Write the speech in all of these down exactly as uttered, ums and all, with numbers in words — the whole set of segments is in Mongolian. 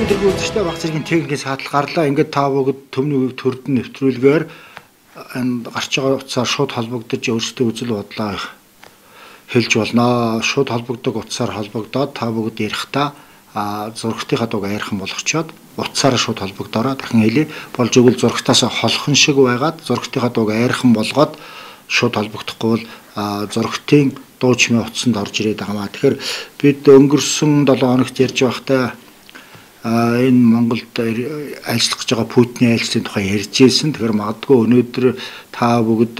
Сайн дэргийн үзэгчтэй баг зэргийн техникийн саадлал гарлаа. Ингээд та бүгд төмний үеийг төрдөн нэвтрүүлгээр энэ гарч байгаа утсаар шууд холбогдож өөрсдөө үзэл бодлоо хэлж болно. Шууд холбогддог утсаар холбогдоод та бүгд ярихдаа зургтынхаа дуг айрхан болгочоод утсаараа шууд холбогдороо. Дахин хэлье. Болж игэл зургтаас холхон шиг байгаад зургтынхаа дуг айрхан болгоод шууд холбогдохгүй бол зургтын дуу чимээ утсанд орж ирээд байгаа маа. Тэгэхээр бид өнгөрсөн долоо хоногт ярьж байхдаа энэ Монголд ажиллах гэж байгаа Путиний айлчлалын тухай ярьж ирсэн. Тэгэхээр магадгүй өнөөдөр та бүгд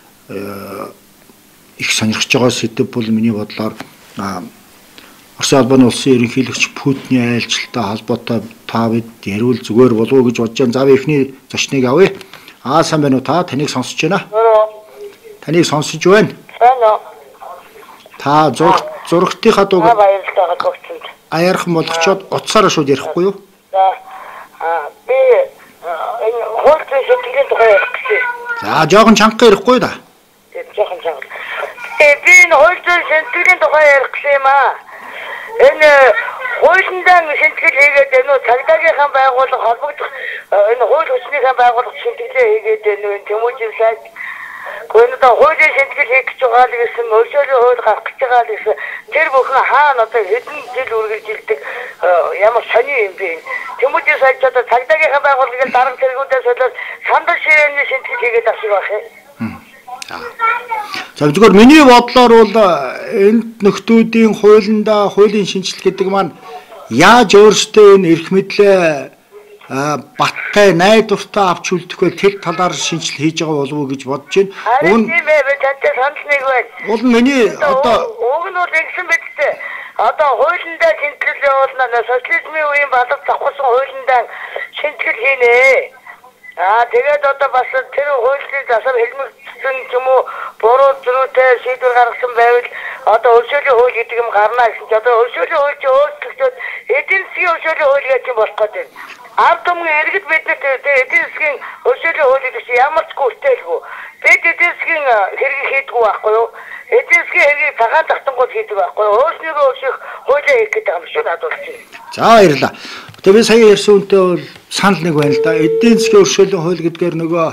их сонирхож байгаа сэдв бол миний бодлоор Орос улбаны улсын ерөнхийлөгч Путиний айлчлалтай холбоотой та бид яриул зүгээр болов уу гэж бодож байна. За би эхний зочныг авъя. Аа сайн байна уу та? Таныг сонсож байна. Таныг сонсож байна. Байна. Та зург зургтынхаа дуг баярлалаа гогцонд. Аяархан болгочоод утсаараа шууд ярихгүй юу? За би энэ хууль зүйн тухай ярих гэсэн. За жоохон чанга ярихгүй да. Тийм жоохон чанга. Э би энэ хууль зүйн шийтгэлийн тухай ярих гэсэн юм аа. Энэ хуулиндаа шийтгэл хийгээд энэ цагдаагийнхаа байгууллага холбогдох энэ хууль хүчнийхээ байгууллага шийтгэлээ хийгээд энэ Тэмүүжин сайд гүнэд хуулийн шийтгэл хийх гэж байгаа л гэсэн өршөөлөө хууль гарах гэж байгаа л гэсэн тэр бүхэн хаана одоо хэдэн жил үргэлжилдэг ямар сони юм бэ? Тэмүүжин сайд ч одоо цагдаагийнхаа байгууллагын дарга зэргүүдээс болоод сандар ширээний шийтгэл хийгээд авчих байх юм. За зүгээр миний бодлоор бол энд нөхдүүдийн хуулиндаа хуулийн шинжилгээ гэдэг маань яаж өөрсдөө энэ эрх мэдлээ баттай найдвартай авч үлдэхгүй тэр талаар шинжил хийж байгаа болов уу гэж бодож байна. Уун тийм ээ тантай санал нэг байна. Уул миний одоо уг нь бол ингэсэн биз дээ. Одоо хуулиндаа шинжилгээ явуулна социализмын үеийн балд завхсан хуулиндаа шинжилгээ хийнэ. Аа тэгээд одоо бас тэр хуулийн засар хэлмэгдсэн ч юм уу буруу зөрүүтэй шийдвэр гаргасан байвал одоо өршөөлийн хууль гэдэг юм гарна гэсэн чи одоо өршөөлийн хууль чи өөрчлөгдөд эдийн засгийн өршөөлийн хууль гэж юм болох гэдэг. Ард түмэн иргэд биднэрт эдийн засгийн өршөөлийн хууль гэдэг чи ямар ч гүйтэлгүй. Бид эдийн засгийн хэргийг хийдгүү байхгүй юу? Эдийн засгийн хэргийг цагаан тахтангууд хийдэг байхгүй юу? Өөрснийгөө өөрсөх хуулиа хийх гэдэг юм шиг надад болж байна. За баярлалаа. Тэгээ би сая ярьсан үнтэй бол санал нэг байна л да. Эдийн засгийн өршөөлийн хууль гэдгээр нөгөө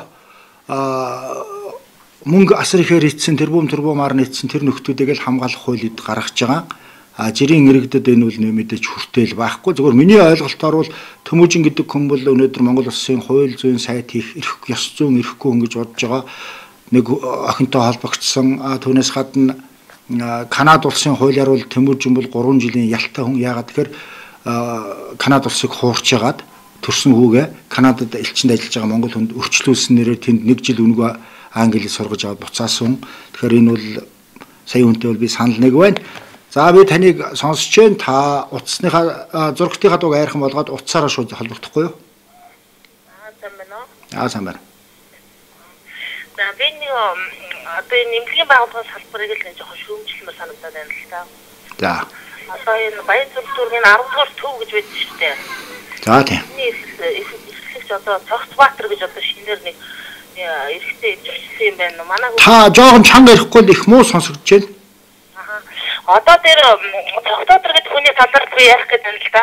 мөнгө асар ихээр ийдсэн тэрбум тэрбумаар нийцсэн тэр нөхдүүдийг л хамгаалах хуулийг гаргаж байгаа. А жирийн иргэдэд энэ бол нэмэдэж хүртэл байхгүй. Зөвхөн миний ойлголтоор бол Тэмүүжин гэдэг хүн бол өнөөдөр Монгол улсын хууль зүйн сайд хийх эрх ёс зүйн эрхгүй хүн гэж бодож байгаа. Нэг охинтой холбогдсон түүнээс гадна Канада улсын хуулиар бол Тэмүүжин бол гурван жилийн ялтай хүн. Яагаад тэгэхээр Канада улсыг хуурч ягаад төрсөн хүүгээ Канадад элчинд ажиллаж байгаа Монгол хүнд өрчлүүлсэн нэрээр тэнд нэг жил өнгөө англиэл сургаж аваад буцаасан. Тэгэхээр энэ бол сая үнтэй бол би санал нэг байна. За би таныг сонсож байна. Та утасныхаа зургтынхаа дуг айрхан болгоод утсаараа шууд холбогдохгүй юу? Аа сайн байна уу? Аа сайн байна. За би нэг одоо нэмлэгийн байгууллагын салбарыг л жоохон шүүмжлэмээр санагдаад байна л та. За. Одоо энэ Баян зөвлөрийн арав дугаар төв гэж байдаг шүү дээ. За тийм. Эхлэгч одоо Цогцбаатар гэж одоо шинээр нэг эрэгтэй эвчилсэн юм байна. Манай та жоохон чанга ярихгүй л их муу сонсогдож байна. Аа. Одоо тэр Цогцбаатар гэдэг хүний талаар би ярих гэдэг юм л да.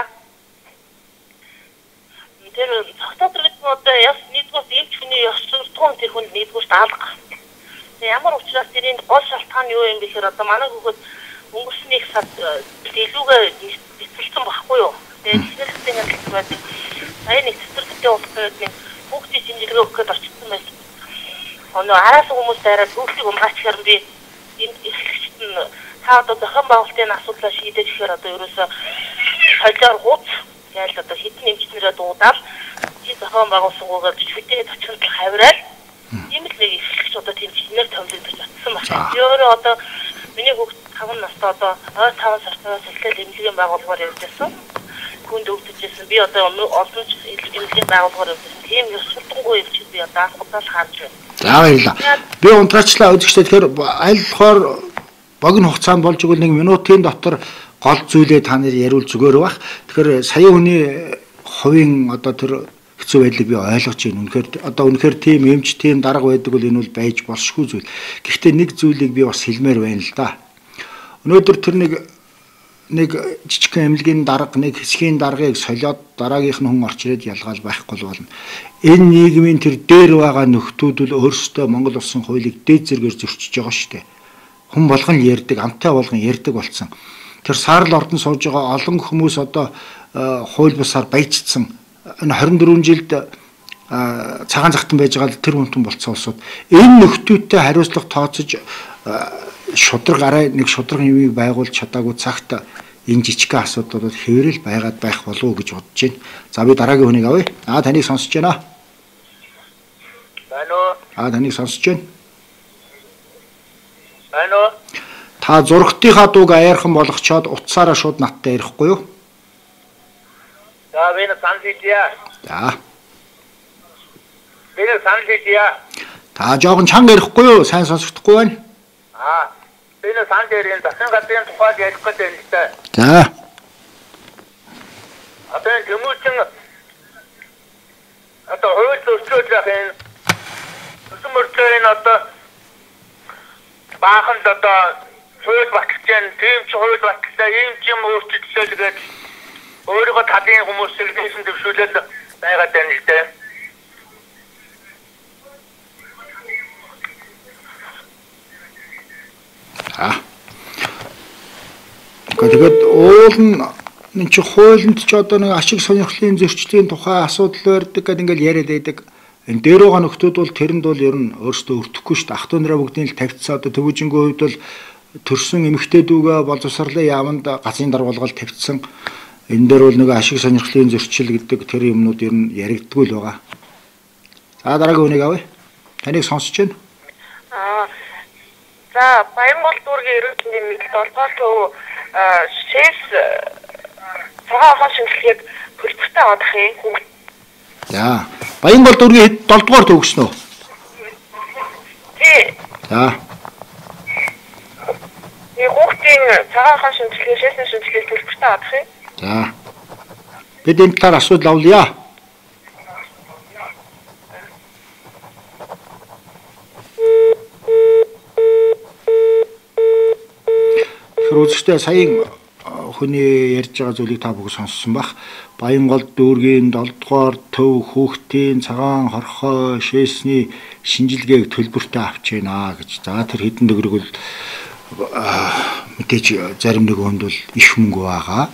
Тэр Цогцбаатар гэдэг нь одоо яс нэгдүгээр эмч хүний ёс суртахуун тэр хүнд нэгдүгээр алга. Ямар учраас тэрийн гол шалтгаан юу юм бэ гэхээр одоо манай хүүхэд өнгөрсөн нэг сар илүүгээ бэлтгэлсэн байхгүй юу? Тэгээд ихнэрхтэн хэлэх байдаг. Сая нэг цэцэрлэгтэй уулзаад нэг хүүхдийн шинжилгээ өгөх гээд очсон байсан. Өнөө араас хүмүүс дайраад хүүхдийг умгаачихаар би энэ эхлэгчд нь та одоо зохион байгуулалтын асуудлаа шийдэж ихээр одоо ерөөсөө солиор гуц гээл одоо хитэн эмчнэрээ дуудаал чи зохион байгуулсангуугаар жүжигтэй очиход хавраал ийм л нэг эхлэгч одоо тийм чинээр томлогдож атсан байна. Өөрөө одоо миний хүүхд таван настай одоо ой таван сартаас эхлээд эмнэлгийн байгууллагаар явж байсан. Хүнд өвдөжсэн. Би одоо олон эмнэлгийн байгууллагаар явсан. Тийм ёс суртахуун эмчид би одоо анхудаа л харж байна. За баярлалаа. Би унтраачлаа үзэгчтэй тэгэхээр аль болохоор богино хугацаанд болж игэл нэг минутын дотор гол зүйлээ та нар яриул зүгээр байх. Тэгэхээр сая хүний хувийн одоо тэр хэцүү байдлыг би ойлгож байна. Үнэхээр одоо үнэхээр тийм эмч тийм дарга байдаг бол энэ бол байж болшгүй зүйл. Гэхдээ нэг зүйлийг би бас хэлмээр байна л да. Өнөөдөр тэр нэг нэг жижигхэн эмнэлгийн дарга, нэг хэсгийн даргыг солиод дараагийнх нь хүн орч ирээд ялгаал байхгүй болно. Энэ нийгмийн тэр дээр байгаа нөхдүүд л өөрсдөө Монгол улсын хуулийг дээд зэргээр зөрчиж байгаа шүү дээ. Хүн болгон ярьдаг, амтай болгон ярьдаг болсон. Тэр саарл ордон сууж байгаа олон хүмүүс одоо хууль бусаар баяжцсан. Энэ хорин дөрвөн жилд цагаан захтан байж байгаа тэр хүнтэн болцсон улсууд энэ нөхдүүдтэй хариуцлага тооцож шудраг арай нэг шудраг юмыг байгуулж чадаагүй цагт энэ жижигхэн асуудлууд хэврэл байгаад байх болов уу гэж бодож байна. За би дараагийн хүнийг авъя. Аа таныг сонсож байна. Байна уу? Аа таныг сонсож байна. Байна уу? Та зургтынхаа дууг аяархан болгочоод утсаараа шууд надтай ярихгүй юу? За би нэг санал хийя. За. Би нэг санал хийя. Та жоохон чанга ярихгүй юу? Сайн сонсогдохгүй байна. Аа. Би нэг санал ярина. Засгийн газрын тухайд ярих гэдэг юм л та. За. Одоо хүмүүжин одоо хууль зөрчилж байгаа юм. Өсөн мөрдлөө одоо баахан одоо хууль баталж, тийм ч хууль баталлаа, ийм ч юм өөрчлөлтөө тэгээд өөрийгөө талын хүмүүсийг нэгэн дэвшүүлээд байгаад байна л дээ. Аа. Тэгээд уул нь энэ чи хуулинд ч одоо нэг ашиг сонирхлын зөрчлийн тухай асуудал барьдаг гэдэг ингээл яриад байдаг. Энэ дээр байгаа нөхдүүд бол тэрэнд бол ер нь өөрсдөө өртөхгүй шүү дээ. Ах トゥ нараа бүгдийг л тавьцсан. Одоо төвөжингөө хувьд бол төрсөн эмэгтэйдүүгээ боловсролын яамд газрын даргуулгал тавьцсан. Энэ дээр бол нэг ашиг сонирхлын зөрчил гэдэг тэр юмнууд ер нь яригддгүй л байгаа. За дараагийн хүнийг авъя. Таныг сонсож байна. Аа. За Баянгол дүүргийн эрүүл мэндийн долдугаар төв шээс цагаан хаан шинжилгээг төлбөртэй авах юм. За Баянгол дүүргийн долдугаар төв гэсэн үү? Тий. За. Нэг хүүхдийн цагаан хаан шинжилгээ, шээсний шинжилгээг төлбөртэй авах юм. За. Бид энэ талаар асуудал авлаа. Хөрөжтэй саяын хүний ярьж байгаа зүйлийг та бүгд сонссон бах. Баянгол дүүргийн долдугаар төв хүүхдийн цагаан хорхой шээсний шинжилгээг төлбөртэй авч байна гэж. За тэр хэдэн төгрөг бол мэдээж зарим нэг хүнд бол их мөнгө байгаа.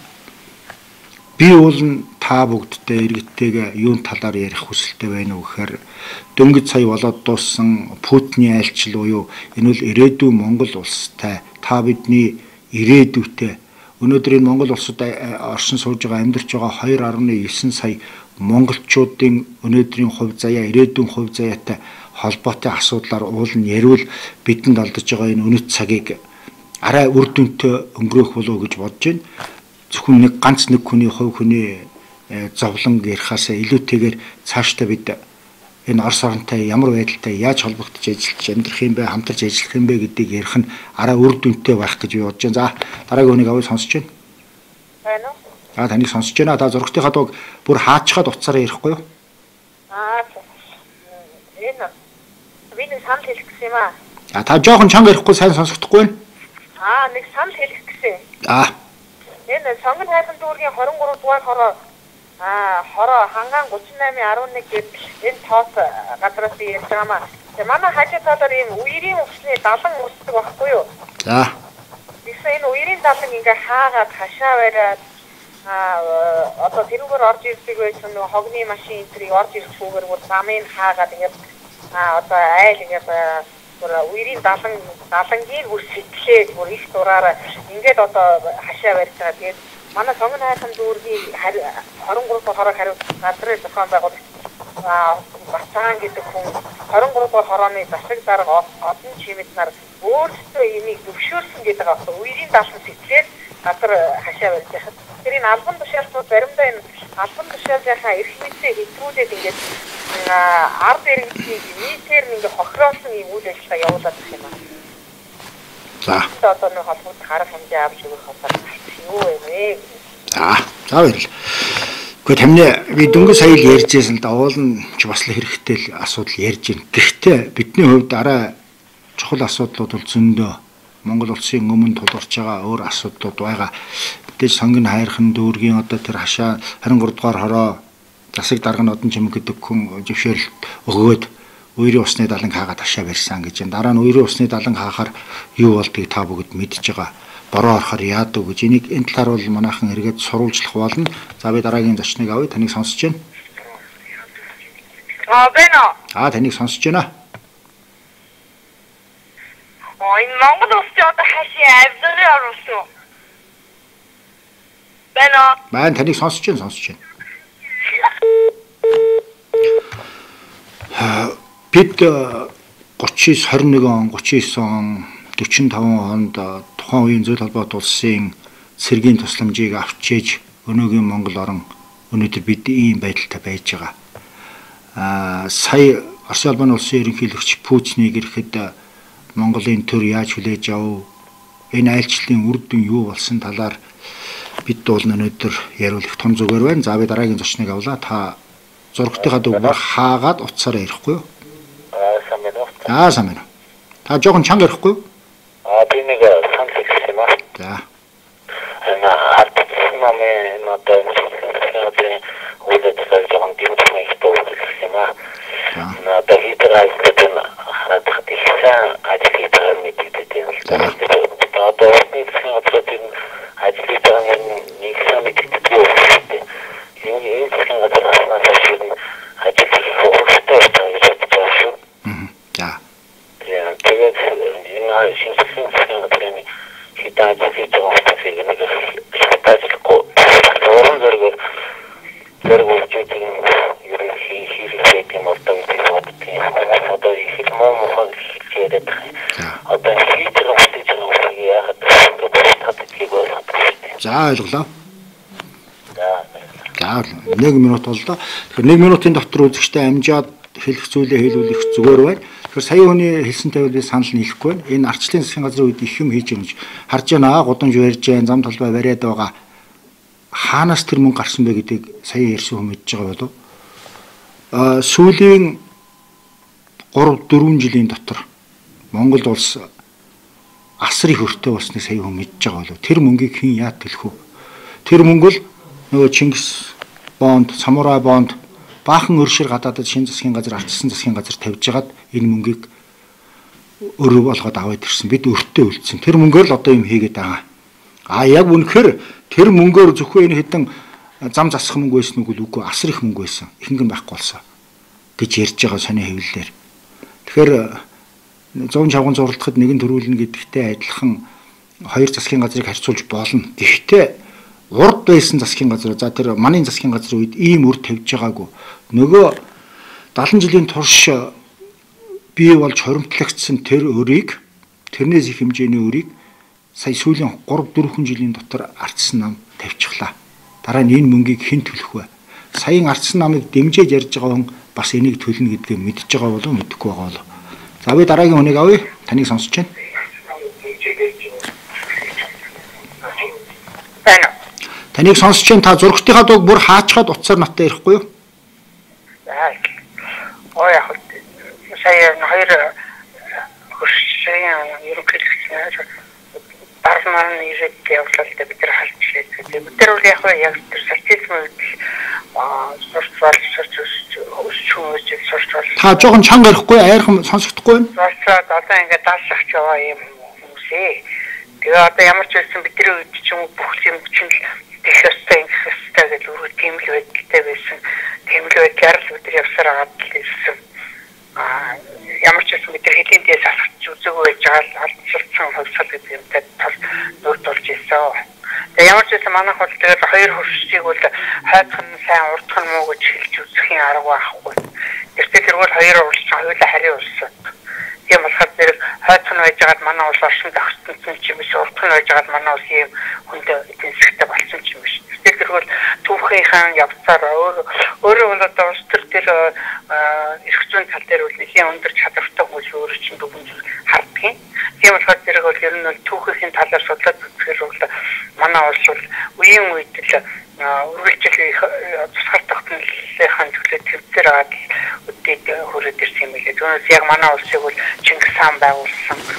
Би бол та бүгдтэй иргэдтэйгээ юун талаар ярих хүсэлтэй байна уу гэхээр дөнгөж сая болоод дууссан Путиний айлчил буюу энэ бол ирээдүйн Монгол улстай та бидний ирээдүйтэй өнөөдөр энэ Монгол улсад оршин сууж байгаа амьдарч байгаа two point nine сая монголчуудын өнөөдрийн хувь заяа ирээдүйн хувь заяатай холбоотой асуудлаар уул нь яриул бидэнд алдаж байгаа энэ үнэт цагийг арай үр дүнтэй өнгөрөөх болов уу гэж бодож байна. Зөвхөн нэг ганц нэг хүний хувь хүний зовлон ярихаасаа илүүтэйгээр цаашдаа бид энэ Орос орнтой ямар байдалтай яаж холбогдож ажиллаж амьдрах юм бэ, хамтарч ажиллах юм бэ гэдгийг ярих нь арай үр дүнтэй байх гэж би бодож байна. За дараагийн хүнийг авъя сонсож байна. Байна уу? За таныг сонсож байна. Та зургтынхаа дууг бүр хаачгаад утсаараа ярихгүй юу? Аа. Энэ би нэг санал хэлэх гэсэн юм аа. А та жоохон чанга ярихгүй сайн сонсохдохгүй байна. Аа, нэг санал хэлэх гэсэн. Аа. Энэ сонгон хайрхан дүүргийн twenty three дугаар хороо аа хороо хангаан thirty-eight eleven гээд энэ тоос газраас ярьж байгаа маа. Тэгээ манай хажуу талаар ийм үерийн усны далан усдаг байхгүй юу? За. Тэгсэн энэ үерийн далан ингээ хаагаад хашаа бариад аа одоо тэрүүгээр орж ирдэг байсан нэг хогны машин энтрийг орж ирэх шүүгээр бүр замын хаагаад ингээ аа одоо айл ингээ бүр үерийн далан далангийн бүр сэтгэлээ бүр их дураараа ингээд одоо хашаа барьж байгаа. Тэгээд манай сонгон хайрхан дүүргийн twenty three дугаар хороо хариуцах газрын зохион байгуулагч Бацаан гэдэг хүн twenty three дугаар хорооны засаг дарга одон чимэд нар өөрсдөө энийг зөвшөөрсөн гэдэг аахгүй үерийн далан сэтгэлээр газар хашаа барьж байхад тэр энэ албан тушаалтууд заримдаа энэ албан тушаалынхаа эрх мэдээ хэтрүүлээд ингээд ард иргэдийг нийтээр ингээд хохироосон юм үйл ажиллагаа явуулаад байгаа юм аа. За. Одоо нэг холбогд харах хэмжээ авч өгөх хасаар юу вэ нэ? За. За баярлалаа. Гэхдээ тамны би дөнгөж сая л ярьжсэн л да уул нь ч бас л хэрэгтэй л асуудал ярьж байна. Гэхдээ бидний хувьд арай чухал асуудлууд бол зөндөө. Монгол улсын өмнө тулгарч байгаа өөр асуудлууд байгаа. Мэдээж сонгон хайрхан дүүргийн одоо тэр хашаа двадцать три дугаар хороо засаг дарга нодон чимэг гэдэг хүн зөвшөөрөлт өгөөд Уйрын усны далан хаагаад хашаа барьсан гэж. Дараа нь Уйрын усны далан хаахаар юу болдгийг та бүгд мэдж байгаа. Бороо орохоор яадаг гэж. Энийг энэ талаар бол манайхан эргээд сурвалжлах болно. За би дараагийн зочныг авъя. Таныг сонсож байна. Аа бэнэ. Аа таныг сонсож байна. Оо энэ Монгол улс одоо хашаа авзрын орсон. Бэнэ. Маань таныг сонсож байна, сонсож байна. Бид тридцать двадцать один он, тридцать девять он, forty five онд тухайн үеийн зөвлөлт холбоот улсын цэргийн тусламжийг авчиж өнөөгийн Монгол орн өнөөдөр бид ийм байдалтай байж байгаа. Аа сая Орос улбаны улсын ерөнхийлөгч Путиныг ирэхэд Монголын төр яаж хүлээж авав? Энэ айлчлалын үр дүн юу болсон талаар бид бол өнөөдөр яриулах том зүгээр байна. За би дараагийн зочныг авлаа. Та зургтынхаа дүүгээр хаагаад утсаараа ирэхгүй юу? Аа сайн байна уу? Аа сайн байна. Та жоохон чанга ирэхгүй юу? Аа би нэг санал хэлсэн юм аа. За. Энэ артикл намын надад нэг үлдээд жоохон дэмжих хэрэгтэй юм аа. Надад хитрээс гэдэг хадах тийсэн ажил дээр мэддэг юм л да. Одоо нэг хэсэг ажил дээр нэг хэсэг мэддэг юм. Yung yung mga trabaho sa siyang ajit ko ito ito ito ito. Mhm. Ja. Ya, kaya yung yung yung training kita dito sa sige na kasi ko. Orang zorgo zorgo checking yung hi hi rating of the thing. Ano yung mo mo kaya Ja. Одоо хитэр устэй байгаа юм яагаад татдаг бол За ойлголоо. За нэг минут боллоо. Тэгэхээр нэг минутын дотор үзэгчтэй амжаад хэлэх зүйлээ хэлүүлэх зүгээр байна. Тэгэхээр сая хүний хэлсэнтэй би санал нийлэхгүй байна. Энэ арчлалын засгийн газрын үед их юм хийж байгаа гэж харж байна. Гудамж барьж байна, зам талбай бариад байгаа. Хаанаас тэр мөнгө гарсан бэ гэдгийг сая ярьсан хүн мэдж байгаа болов. Аа сүүлийн three four жилийн дотор Монгол улс асрын хөртөө болсныг сая хүн мэдж байгаа болов. Тэр мөнгийг хэн яа төлөх вэ? Тэр мөнгө л нөгөө Чингис бонд, Самурай бонд баахан өршөр гадаадад шинэ засгийн газар, ардчилсан засгийн газар тавьж хагаад энэ мөнгийг өрөө болгоод аваад ирсэн. Бид өртөө үлдсэн. Тэр мөнгөөр л одоо юм хийгээд байгаа. А яг үнэхээр тэр мөнгөөр зөвхөн энэ хэдэн зам засах мөнгө байсан үг үгүй асар их мөнгө байсан. Ихэнх нь байхгүй болсон гэж ярьж байгаа сони хэвлэлээр. Тэгэхээр one fifty зурлахад нэгэн төрүүлнэ гэдэгтэй адилхан хоёр засгийн газрыг харьцуулж болно. Гэхдээ урд байсан засгийн газар за тэр манын засгийн газрын үед ийм үр тавьж байгаагүй. Нөгөө seventy жилийн турш бий болж хоримтлагдсан тэр өрийг тэрнээс их хэмжээний өрийг сая сүүлийн three four жилийн дотор ардсан нам тавьчихлаа. Дараа нь энэ мөнгийг хэн төлөх вэ? Саяын ардсан намыг дэмжиж ярьж байгаа хүн бас энийг төлнө гэдгийг мэдж байгаа болов мэдэхгүй байгаа болов. За би дараагийн хүнийг авъя. Таныг сонсож байна. Байна. Таныг сонсож байна. Та зургтынхаа дууг бүр хаачгаад утсаар натаа ирэхгүй юу? Аа. Оо яах вэ? Сая хоёр хуршийн ерөнхийлөгч дарман ирээд явуулаад бид нар халдчихээ. Бид нар үл яах вэ? Яг тэр социализм үед аа сурчвал сурчвал сурчвал Та жоохон чанга ирэхгүй, айрхан сонсогдохгүй байна. сурчвал одоо ингээд даалгах яваа юм хүмүүсээ. Тэгээ одоо ямар ч байсан бидний үед ч юм бүх юм чинь тех өстэй ингэх өстэй гэж өөрөө тийм л байдалтай байсан. Тийм л байдлаар л бид явсаар агаад л ирсэн. Аа ямар ч байсан бид хэдийн дэс асууж үзээгүй байж байгаа алдчихсан хувьсгал гэдэг юмтай тал нүүрт болж ирсэн. Тэгээ ямар ч байсан манайх бол тэгээд хоёр хуршийг бол хайцхан сайн урдхан муу гэж хэлж үзэхийн арга байхгүй. Тэртээ тэргүүл хоёр уулч хоёулаа харийн улсан. Тийм болохоор зэрэг хайцхан байж байгаад манай улс оршин тогтсон юм биш урдхан байж байгаад манай улс ийм хүндээ эзэнсэгтэй болсон юм биш. Тэр тэргүүл түүхийнхэн явцаар өөр өөрөө бол одоо улс төр дээр эрх зүйн тал дээр үл нэлийн өндөр чадвартай хүмүүс өөрөө чинь бүгд харддаг. Тийм болохоор зэрэг бол ер нь бол түүхийн талаар судлаад үзэхээр бол манай улс бол үеийн үед л үргэлжлэх тусгаар тогтнолынхаа төлөө төвчээр аваад үдээд хүрээд ирсэн юм билээ. Түүнээс яг манай улсыг бол Чингис хаан байгуулсан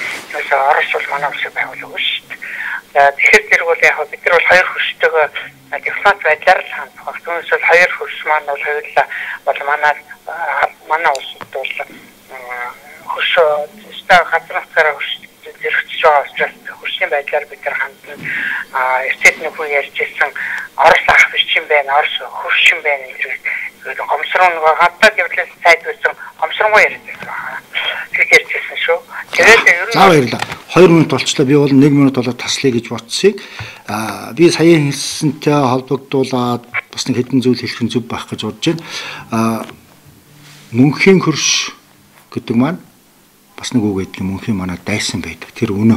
ерөөсөө Орос бол манай улсыг байгуулаагүй шүү дээ. Тэгэхээр тэр бол яг бид нар бол хоёр хөрштэйгээ дипломат байдлаар л хандах баг. Түүнээс бол хоёр хөрш маань бол хоёулаа бол манай манай улсад бол хөрш ста газар нутгаараа хөрш зэрэгцэж байгаа учраас хөршийн байдлаар бид нар хандна. А эцэд нөхөр ярьжсэн Орос ах биш юм байна, Орос хөрш юм байна гэдэг гомсрон гадаад явдлаас сайд байсан гомсронгоо ярьжсэн байна. Тэр ярьжсэн шүү. Тэгээд ер нь За баярлалаа. хоёр минут болчлоо. Би бол нэг минут болоод таслая гэж бодсыг. Аа би саяхан хэлсэнтэй холбогдуулаад бас нэг хэдэн зүйл хэлэх нь зөв байх гэж бодож байна. Аа мөнхийн хөрш гэдэг маань бас нэг үг гэдэг мөнхийн манай дайсан байдаг. Тэр үнэ.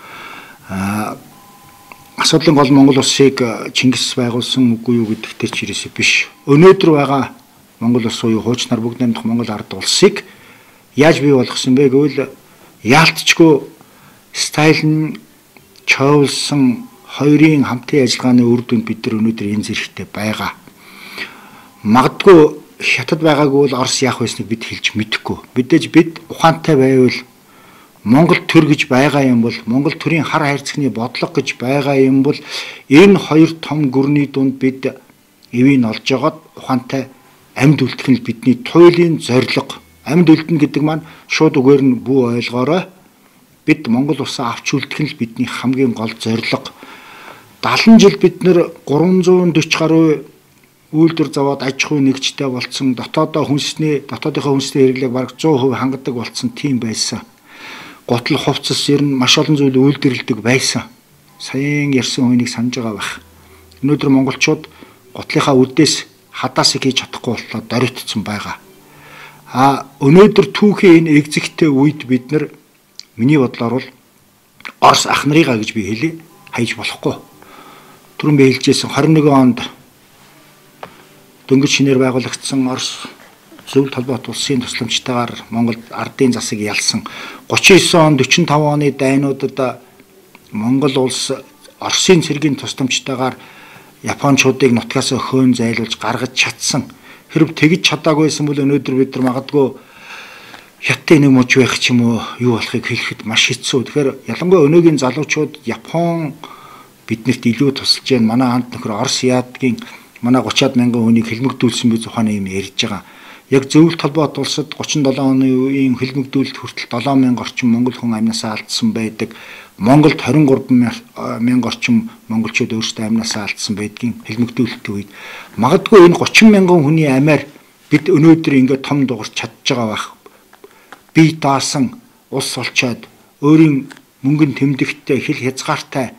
Аа асуудлын гол Монгол улсыг Чингис байгуулсан үгүй юу гэдэгтэй ч ирээсээ биш. Өнөөдөр байгаа Монгол улс уу хууч нар бүгд намдах Монгол ард улсыг яаж бий болгосон бэ гэвэл яалтчгүй стайл нь чоолсон хоёрын хамтын ажиллагааны үр дүнд бид нар өнөөдөр энэ зэрэгтэй байгаа. Магадгүй хятад байгаагүй бол Орос яах байсныг бид хэлж мэдэхгүй. Мэдээж бид ухаантай байвал Монгол төр гэж байгаа юм бол Монгол төрийн хар хайрцагны бодлого гэж байгаа юм бол энэ хоёр том гүрний дунд бид эвийг олж жагаад ухаантай амьд үлдэх нь бидний туйлын зорилго. Амьд үлдэн гэдэг маань шууд үгээр нь бүү ойлгоорой. Бид Монгол улсаа авч үлдэх нь бидний хамгийн гол зорилго. дагалан жил бид нэр гурван зуун дөрвөн гаруй үйлдвэр завод аж ахуй нэгжтэй болцсон, дотоодоо хүнсний дотоодынхоо хүнсний хэрэглээг бараг зуун хувь хангадаг болцсон тийм байсан. Готл хувцас ер нь маш олон зүйл үйлдвэрлэдэг байсан. Саяын ярьсан хүнийг санаж байгаа байх. Өнөөдөр монголчууд готлынхаа үдээс хадаасыг хийж чадахгүй боллоо доритцсан байгаа. А өнөөдөр түүхийн энэ экзэгтэй үед бид нар миний бодлоор бол Орос ах нарыгаа гэж би хэлье хайж болохгүй. Түрүүн би хэлжсэн хорин нэгэн онд дөнгөж шинээр байгуулагдсан Орос зөвлөлт холбоот улсын тусламжтайгаар Монголд ардын засаг ялсан гучин девять он дөрвөн таван оны дайнуудад Монгол улс Оросын цэргийн тусламжтайгаар Япончуудыг нутгаас хөөн зайлуулж гаргаж чадсан. Хэрв тэгж чадаагүйсэн бол өнөөдөр бид нар магадгүй хятад нэг мууч байх ч юм уу юу болохыг хэлэхэд маш хэцүү. Тэгэхээр ялангуяа өнөөгийн залуучууд Япон биднэрт илүү тусалж байна. Манай хамт нөхөр Орос яадгийн манай гучаад мянган хүнийг хилмигдүүлсэн биз ухааны юм ярьж байгаа. Яг зөвлөлт холбоот улсад гучин долоо оны үеийн хилмигдүүлэлт хүртэл долоон мянга орчим монгол хүн амнасаа алдсан байдаг. Монголд хорин гурван мянга орчим монголчууд өөрсдөө амнасаа алдсан байдгийн хилмигдүүлэлтийн үед магадгүй энэ гучин мянган хүний амиар бид өнөөдөр ингээд том дугарч чадж байгаа байх. Бие даасан улс олчоод өөрийн мөнгөн тэмдэгтээ хил хязгаартай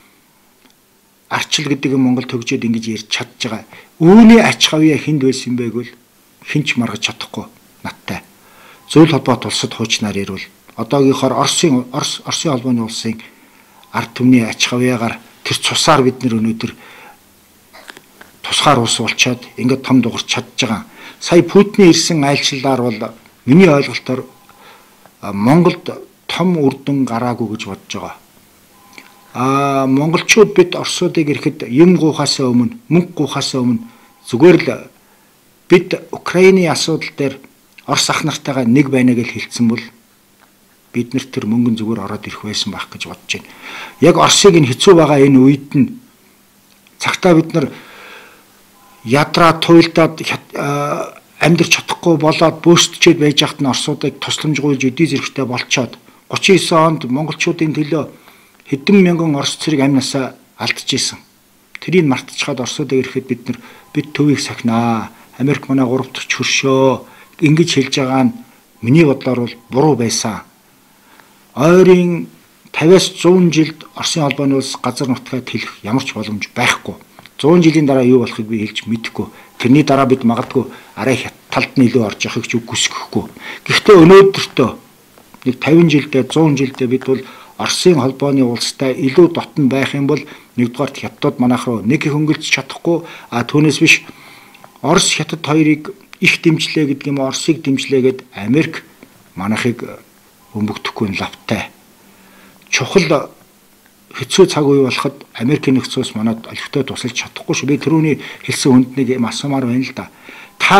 арчил гэдэг нь Монгол төгжөөд ингэж ярьж чадж байгаа. Үүний ач хавьяа хүнд байсан юм бэ гэвэл хинч маргаж чадахгүй надтай. Зөвлөлт холбоот улсад хуучнаар ирвэл одоогийнхоор Оросын Оросын холбооны улсын ард түмний ач хавьяагаар тэр цусаар бид нэр өнөөдөр тусгаар улс болчоод ингээд том дугарч чадж байгаа. Сая Путиний ирсэн айлчлалаар бол миний ойлголтоор Монголд том үр дүн гараагүй гэж бодож байгаа. А монголчууд бид Оросуудыг ирэхэд юм гуйхаас өмнө, мөнгө гуйхаас өмнө зүгээр л бид Украины асуудал дээр Орос ах нартайгаа нэг байна гэж хэлсэн бол бид нар тэр мөнгөн зүгээр ороод ирэх байсан байх гэж бодож байна. Яг Оросыг энэ хэцүү байгаа энэ үед нь цагтаа бид нар ядраа туйлдаад амьдрч чадахгүй болоод бөөсчээд байж хат нь Оросуудыг тусламжгүйж эдий зэрэгтэй болчоод гучин девять онд монголчуудын төлөө хэдэн мянган Орос цэрэг амнасаа алдчихсан. Тэрийг мартчихад Оросуудыг ирэхэд бид нар бид төвийг сахинаа. Америк манай гурав дахь хөршөө ингэж хэлж байгаа нь миний бодлоор бол буруу байсан. Ойрын тавиас зуун жилд Оросын холбооны улс газар нутгаад хэлэх ямар ч боломж байхгүй. зуун жилийн дараа юу болохыг би хэлж мэдэхгүй. Тэрний дараа бид магадгүй арай талд нь илүү орж явахыг ч үгүйсэхгүй. Гэхдээ өнөөдөртөө нэг тавин жилдээ зуун жилдээ бид бол Оросын холбооны улстай илүү дотн байх юм бол нэгдүгээр хятадууд манайх руу нэг их хөнгөлж чадахгүй, а түүнээс биш Орос хятад хоёрыг их дэмжлээ гэдэг юм, Оросыг дэмжлээгээд Америк манайхыг өмгөдөхгүй лавтай. Чухал хэцүү цаг үе болоход Америкийн нөхцөөс манад олигтой тусалж чадахгүй шүү. Би түрүүний хэлсэн хүнд нэг юм асуумаар байна л да. Та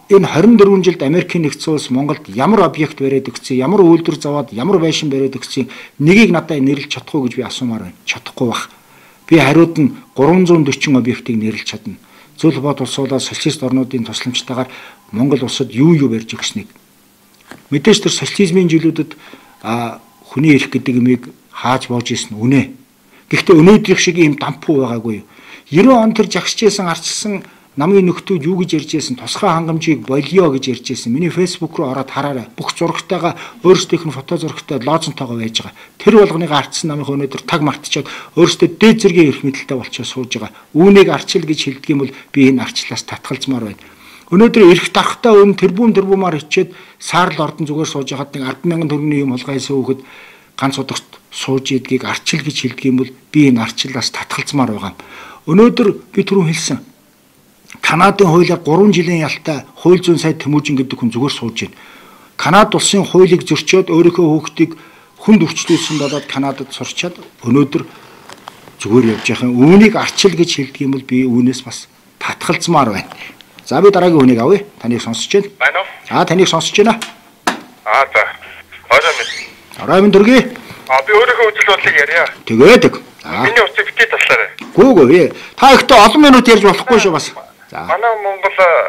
энэ хорин дөрвөн жилд Америкийн нэгдсэн улс Монголд ямар объект бариад өгсөн, ямар үйлдвэр заваад, ямар байшин бариад өгсөн нэгийг надад нэрлэж чадахгүй гэж би асуумаар байна. Чадахгүй бах. Би хариуд нь гурван зуун дөрвөн объектыг нэрлэж чадна. Зөвлөх бод улсуудаа социалист орнуудын тусламжтайгаар Монгол улсад юу юу барьж өгснэг. Мэдээж тэр социализмын жилүүдэд хүний эрх гэдэг юмыг хааж боож исэн үнэ. Гэхдээ өнөөдрийнх шиг ийм дампуу байгаагүй. девяносто он тэр жагсажсэн арчсан намын нөхдүүд юу гэж ярьж байсан, тусгай хангамжийг болио гэж ярьж байсан. Миний фэйсбүүк рүү ороод хараарай. Бүх зурагтайгаа өөрсдийнх нь фото зурагтай лозунтойгоо байж байгаа. Тэр болгоныг арчсан намынх өнөөдөр таг мартчихад өөрсдөө дээд зэргийн эрх мэдэлтэй болчихоо сууж байгаа. Үүнийг арчил гэж хэлдэг юм бол би энэ арчлаас татгалзмаар байна. Өнөөдөр эрх дарахтаа өн тэрбум тэрбумаар хичээд саарл ордон зүгээр сууж байгаад нэг ард мянган төгрөгийн юм улгайсан хөөхд ганц удагт сууж идгийг арчил гэж хэлдэг юм бол би энэ арчлаас татгалзмаар байгаа. Өнөөдөр би түрүү хэлсэн Канадын хуулиар гурван жилийн ялтай хууль зүйн сайд Тэмүүжин гэдэг хүн зүгээр сууж байна. Канад улсын хуулийг зөрчөөд өөрийнхөө хүүхдийг хүнд өвчлүүлсэн болоод Канадад сурчаад өнөөдөр зүгээр явж байгаа. Үүнийг арчил гэж хэлдэг юм бол би үүнээс бас татгалзмаар байна. За би дараагийн хүнийг авъя. Таныг сонсож байна. Байна уу? Аа таныг сонсож байна. Аа за. Орой минь. Орой минь дөргий. Аа би өөрийнхөө үйл бодлыг ярья. Тэгээд. Миний утсыг битгий таслаарай. Гүүгөө. Та ихтэй олон минут ярьж болохгүй шүү бас. Манай Монгол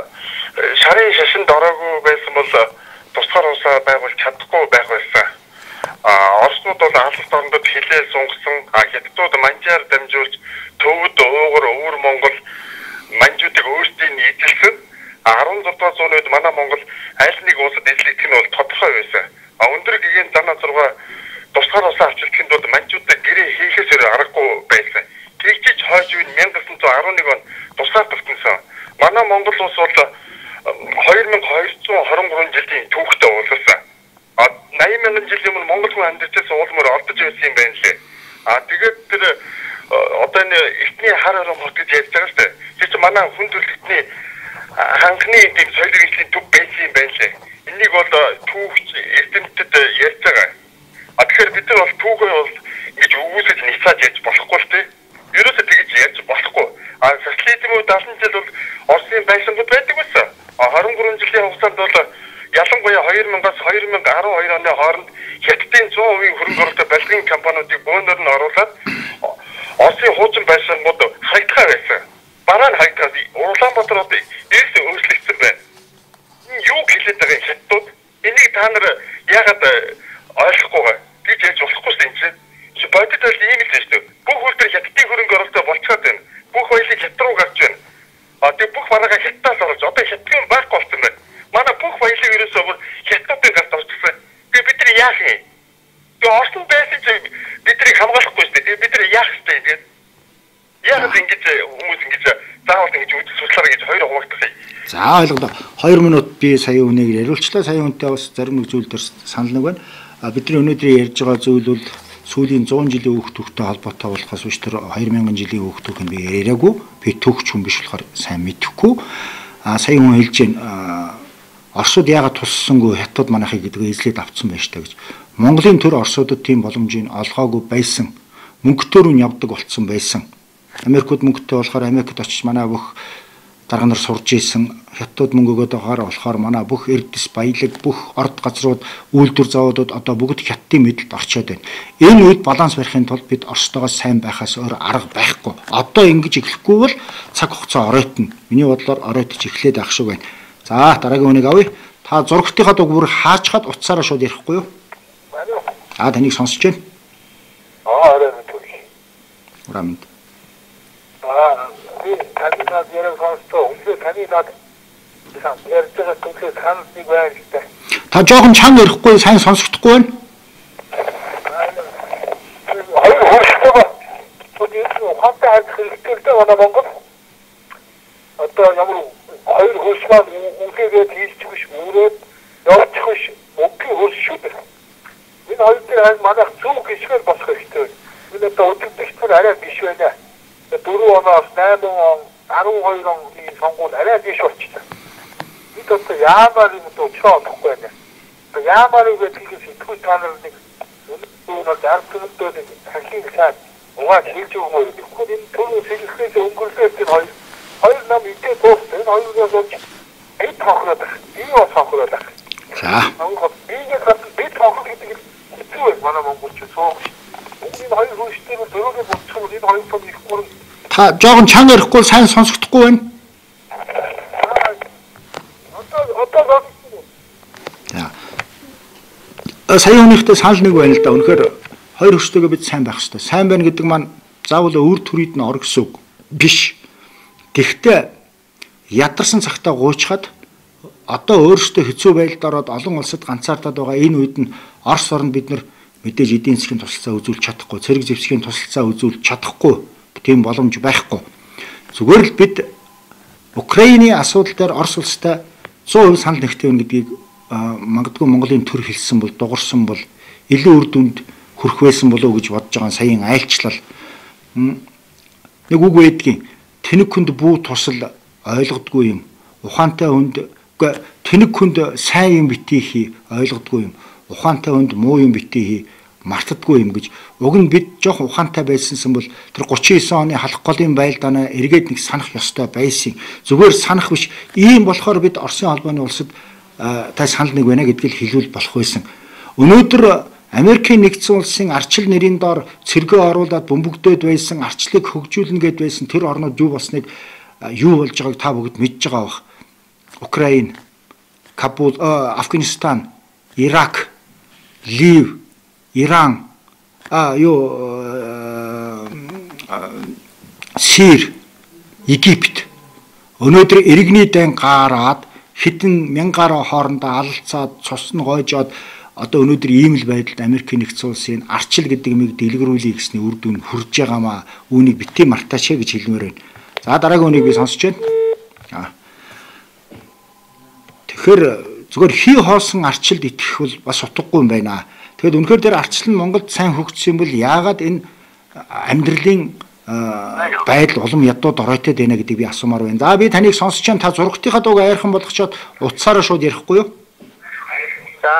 шарын шашинд ороогүй байсан бол тусгаар усаа байгуулж чадахгүй байх байсан. Аа Оросууд бол алс орнод хилээ сунгасан, хятадууд манжаар дамжуулж төвд уугар өвөр Монгол манжуудыг өөрсдийн эзэлсэн. арван зургаан зууны үед манай Монгол аль нэг улсад эзлэх нь бол тодорхой байсан. А өндөр гэгийн зана зургаа тусгаар усаа авчрахын тулд манжуудад гэрээ хийхээс өөр аргагүй байсан. Тэгжиж хойж үн 천ix арван нэг он тусгаар тогтносон. Манай Монгол улс бол two thousand two hundred twenty-three жилийн түүхтэй уулзсан. А eighty мянган жилийн өмнө Монгол хүн амьдарчээс уулмаар ордож байсан юм байна лээ. А тэгээд тэр одоо энэ эхний хар орон хот гэж ярьж байгаа шүү дээ. Тэр чинь манай хүн төрөлхтний ханхны тийм соёлын эзлийн төв байсан юм байна лээ. Энийг бол түүхч эрдэмтэд ярьж байгаа. А тэгэхээр бид нар бол түүхээ бол ингэж өгөөсөж ницааж ярьж болохгүй шүү дээ. Ерөөсөө тэгж ярьж болохгүй. А социализм үед seventy жил бол Оросын байшингууд байдаг байсан. А twenty-three жилийн хугацаанд бол ялангуяа two thousand-аас two thousand twelve оны хооронд Хятадын one hundred percent хөрөнгө оруулалттай балгийн компаниудыг бөөнөр нь оруулаад Оросын хуучин байшингууд хаягдгаа байсан. Бараа нь хаягдгаа. Улаанбаатар одоо эрс өөрчлөгдсөн байна. Юу хэлээд байгаа Хятадууд? Энийг та нар яагаад ойлгохгүй вэ? Гэж ярьж болохгүй шүү дээ. Чи бодит бол ийм л шүү дээ. Бүх үйлдвэр Хятадын хөрөнгө оруулалттай болчиход байна. Бүх баялаг Хятад руу гарч байна. А тэг бүх бараагаа Хятадаас оруулж одоо Хятадын байхгүй болсон байна. Манай бүх баялаг ерөөсөө бүр Хятадын гарт орчихсон. Тэг бид нар яах юм? Тэг Оросд байсан чи биднийг хамгаалахгүй шүү дээ. Бид нар яах вэ гэдэг. Яг ингэж хүмүүс ингэж заавал ингэж үйл судлаараа гэж хоёр хуваагдсан. За ойлголоо. two минут би сая үнийг яриулчлаа. Сая үнтэй бас зарим нэг зүйл дээр санал нэг байна. А бидний өнөөдөр ярьж байгаа зүйл бол сүүлийн one hundred жилийн хүүхдүүдтэй холбоотой болохоос биш тэр two thousand жилийн хүүхдүүд нь би яриагаагүй. Би төгч хүн биш болохоор сайн мэдэхгүй. А сая хүн хэлж байна. Оросууд яагаад туссангүй Хятад манайхыг гэдгээ эзлээд авцсан байж та гэж. Монголын төр Оросуудад тийм боломжийг олгоогүй байсан. Мөнгөтөөр нь явдаг болцсон байсан. Америкууд мөнгөтэй болохоор Америкт очиж манай бүх дарга нар сурж ийсэн. Хятад мөнгө өгөөд байгаа болохоор манай бүх эрдэс баялаг бүх орд газрууд үйлдвэр заводууд одоо бүгд Хятадын мэдэлд орчоод байна. Энэ үед баланс барихын тулд бид Оростойгоо сайн байхаас өөр арга байхгүй. Одоо ингэж эхлэхгүй бол цаг хугацаа оройтно. Миний бодлоор оройтож эхлээд байх шиг байна. За дараагийн үнийг авъя. Та зургтынхаа дугуйг хаачхад утсаараа шууд ярихгүй юу? Аа таныг сонсож байна. Аа арай мэдгүй. Урамд. Аа би таньдаа ярих сонсоо. Үнэхээр таны над сан ярьж байгаа түнхээ санал нэг байна гэдэг. Та жоохон чанга ярихгүй сайн сонсогдохгүй байна. Хоёр хөрштэй. Төдий хатаа харах хэрэгтэй байна Монгол. Одоо ямар хоёр хөрш маань үнэхээр хийчих биш өрөөд явчих биш үгүй хөрш шүү дээ. Энэ хоёр дээр манайх зүг гიშгэл болох хэрэгтэй. Энэ одоо өдөртөгчдөр арай биш байна. four оноос eight он twelve оны сонгуул арай биш болчихсон. Бид одоо яамаар юм уу чоо болохгүй байна. Яамаар үг гэдэг сэтгүүл та нар нэг өнөөдөр ард түмэндөө нэг хархийн цаад угаа хийж өгмөр гэхгүй энэ төрөө сэлгэхээс өнгөрлөө тэр хоёр хоёр нам идэ дуусна. Энэ хоёроос олж эд хохроод байна. Энэ бас хохроод байна. За. Монгол биеийг бид хохроод гэдэг хэцүү манай монголч суух. Үүний хоёр хөөстэй дөрөвний болчихсон энэ хоёр том их гурван. Та жоохон чанга ярихгүй сайн сонсохдохгүй байна. Одоо одоо За. Сая өнөختөө санал нэг байна л да. Үнэхээр хоёр хөштэйгээ бид сайн байх хэрэгтэй. Сайн байна гэдэг маань заавал өөр төрөйд нь ор гэсэн үг биш. Гэхдээ ядарсан цагтаа гуйчхад одоо өөрөөсөө хэцүү байдалд ороод олон улсад ганцаардаад байгаа энэ үед нь Орос орнд бид нар мэдээж эдийн засгийн тусалцаа үзүүлж чадахгүй, цэрэг зэвсгийн тусалцаа үзүүлж чадахгүй, тийм боломж байхгүй. Зүгээр л бид Украиний асуудал дээр Орос улстай сая процент санал нэгтэй байна гэдгийг магадгүй Монголын төр хэлсэн бол дуурсан бол илүү үр дүнд хүрэх байсан болов уу гэж бодож байгаа саяын айлчлал нэг үг байдгийн тэнэг хүнд бүү тусал ойлгодгүй юм ухаантай хүнд тэнэг хүнд сайн юм битгий хий ойлгодгүй юм ухаантай хүнд муу юм битгий хий мартдаггүй юм гэж уг нь бид жоох ухаантай байсансан бол тэр гучин девять оны халах голын байлдаанаа эргээд нэг санах ёстой байсан. Зүгээр санах биш ийм болохоор бид Оросын холбооны улсад та санал нэг байна гэдгийг хэлүүл болох байсан. Өнөөдөр Америкийн нэгдсэн улсын арчил нэрийн доор цэргээ оруулаад бөмбөгдөөд байсан арчлыг хөгжүүлнэ гэд байсан тэр орнууд юу болсныг юу болж байгааг та бүгд мэдж байгаа бах. Украин, Кабул, Афганистан, Ирак, Лив, Иран, а юу Сир, Египет өнөөдөр иргэний дан гараад хэдэн мянгаараа хоорондоо алалцаад цусны гойжоод одоо өнөөдөр ийм л байдалд Америкийн нэгдсэн улсын арчил гэдэг юмыг дэлгэрүүлэе гэсний үр дүн хүрж байгаамаа үүнийг битгий мартаач гэж хэлмээр байна. За дараагийн үнийг би сонсож байна. Тэгэхээр зүгээр хий хоосон арчилд итгэх бол бас утгагүй юм байна. Тэгэхэд үнэхээр дээр арчил нь Монголд сайн хөгжсөн бол яагаад энэ амьдралын байдал улам ядууд оройтой байна гэдгийг би асуумаар байна. За би таныг сонсож байна. Та зургтынхаа дууг аярхан болгочоод утсаараа шууд ярихгүй юу? За.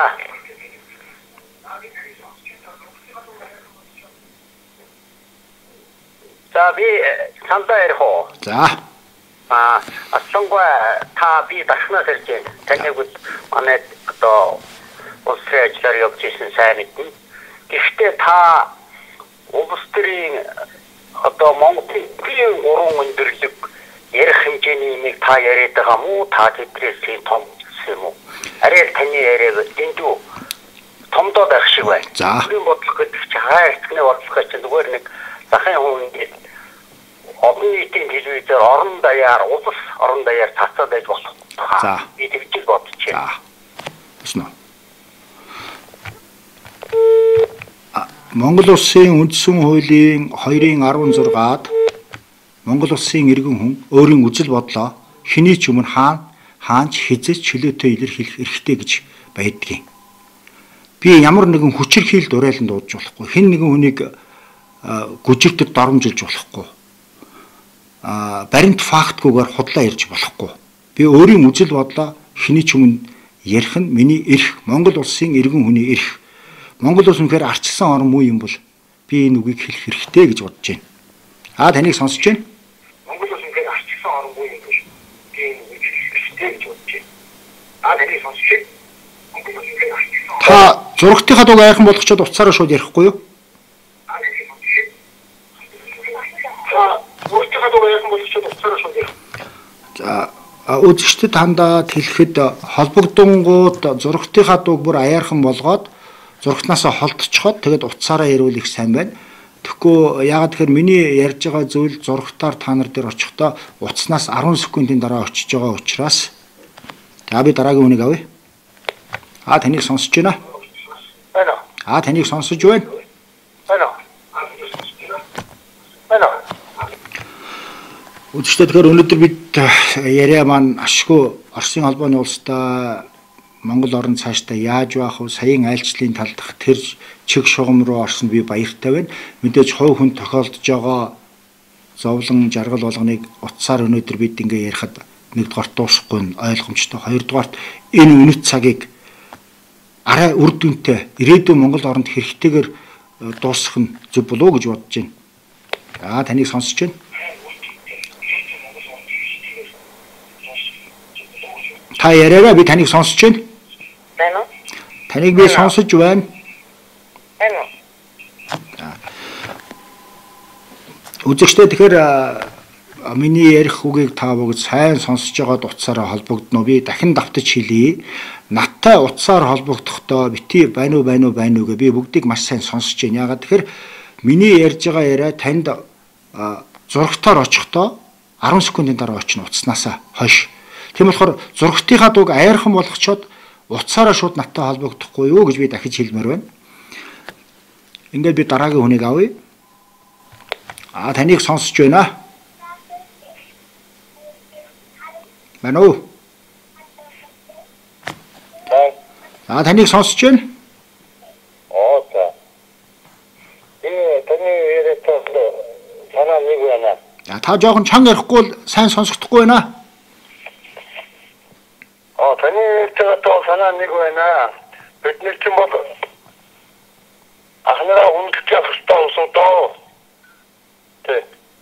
За би цаандаа ярих уу? За. А асуугаа та би дашнаас ирж байна. Таныг манай одоо улсын ажиллаар явж ирсэн сайн мэднэ. Гэхдээ та улс төрийн одоо Монголын гурван өндөрлөг ярих хэмжээний юмыг та яриад байгаа мó та тэдрээс том юм уу? Арай таны яриаг дэндүү томдоо байх шиг байна. За. Энэ бодлого гэдэг чинь хаа эцгний бодлого чинь зүгээр нэг захын хүн ингээд олон нийтийн телевизээр орон даяар улс орон даяар цацаад байж болох. За. Би тэгж бодож байна. За. Өснө. Монгол улсын үндсэн хуулийн хоёрын арван зургаад Монгол улсын иргэн хүн өөрийн үзэл бодлоо хэний ч өмнө хаана хаанч хизэж чөлөөтэй илэрхийлэх эрхтэй гэж байдгийг. Би ямар нэгэн хүчирхийлд урайлан дуудаж болохгүй. Хэн нэгэн хүнийг гүжигдэд доромжилж болохгүй. А баримт фактгүйгээр худлаа ярьж болохгүй. Би өөрийн үзэл бодлоо хэний ч өмнө ярих нь миний эрх, Монгол улсын иргэн хүний эрх. Монгол улс үнэхээр арчилсан орн муу юм бол би энэ үгийг хэлэх хэрэгтэй гэж бодож байна. Аа таныг сонсож байна. Монгол улс үнэхээр арчилсан орн муу юм бол би энэ үгийг хэлэх хэрэгтэй гэж бодож байна. Аа таныг сонсож байна. Монгол улс үнэхээр арчилсан. Та зургтынхаа дууг айхан болгочоод уцаараа шууд ярихгүй юу? Аа таныг сонсож байна. Та зургтынхаа дууг айхан болгочоод уцаараа шууд ярих. За үзэгчдэд хандаад хэлэхэд холбогдонгууд зургтынхаа дууг бүр аяархан болгоод зургтнаасаа холдчиход тэгээд утсаараа ярил их сайн байна. Тэгэхгүй яагаад тэгэхээр миний ярьж байгаа зүйл зургтаар та нар дээр очихдоо утаснаас арван секундын дараа очиж байгаа учраас за би дараагийн үнийг авъя. Аа таныг сонсож байна. Байна. Аа таныг сонсож байна. Байна. Байна. Үзэгчдээ тэгэхээр өнөөдөр бид яриа маань ашгүй Оросын холбооны улстай Монгол орн цаашдаа яаж байх вэ? Саяын айлчлалын талдах тэр чиг шугам руу орсон би баяртай байна. Мэдээж хувь хүн тохиолдож байгаа зовлон жаргал болгоныг утсаар өнөөдөр бид ингээ ярихад нэгдүгээр дуусахгүй нь ойлгомжтой. Хоёрдугаар энэ үнэт цагийг арай үр дүнтэй ирээдүйн Монгол оронд хэрэгтэйгээр дуусгах нь зөв болов уу гэж бодож байна. Аа таныг сонсож байна. Та яриараа би таныг сонсож байна. байна уу? Таныг би сонсож байна. Байна уу? Үзэгчдээ тэгэхээр миний ярих үгийг та бүгд сайн сонсож байгаад утсаараа холбогдно. Би дахин давтаж хэлье. Надтай утсаар холбогдохдоо бити байна уу байна уу байна уу гэ би бүгдийг маш сайн сонсож байна. Ягаад тэгэхээр миний ярьж байгаа яриа танд зурагтаар очихдоо арван секундын дараа очно утаснасаа хойш. Тийм болохоор зурагтынхаа дууг аяархан болгочоод утсаараа шууд надтай холбогдохгүй юу гэж би дахиж хэлмээр байна. Ингээд би дараагийн хүнийг авъя. А таныг сонсож байна. Байна уу? А таныг сонсож байна. Оо та. Э таны яриад санаа нэг байна. А та жоохон чанга ярихгүй бол сайн сонсохдохгүй байна. Оо таны яриад санаа нэг байна. Бидний ч бол ахнараа хүндэж явах хэрэгтэй юм доо. Тэ.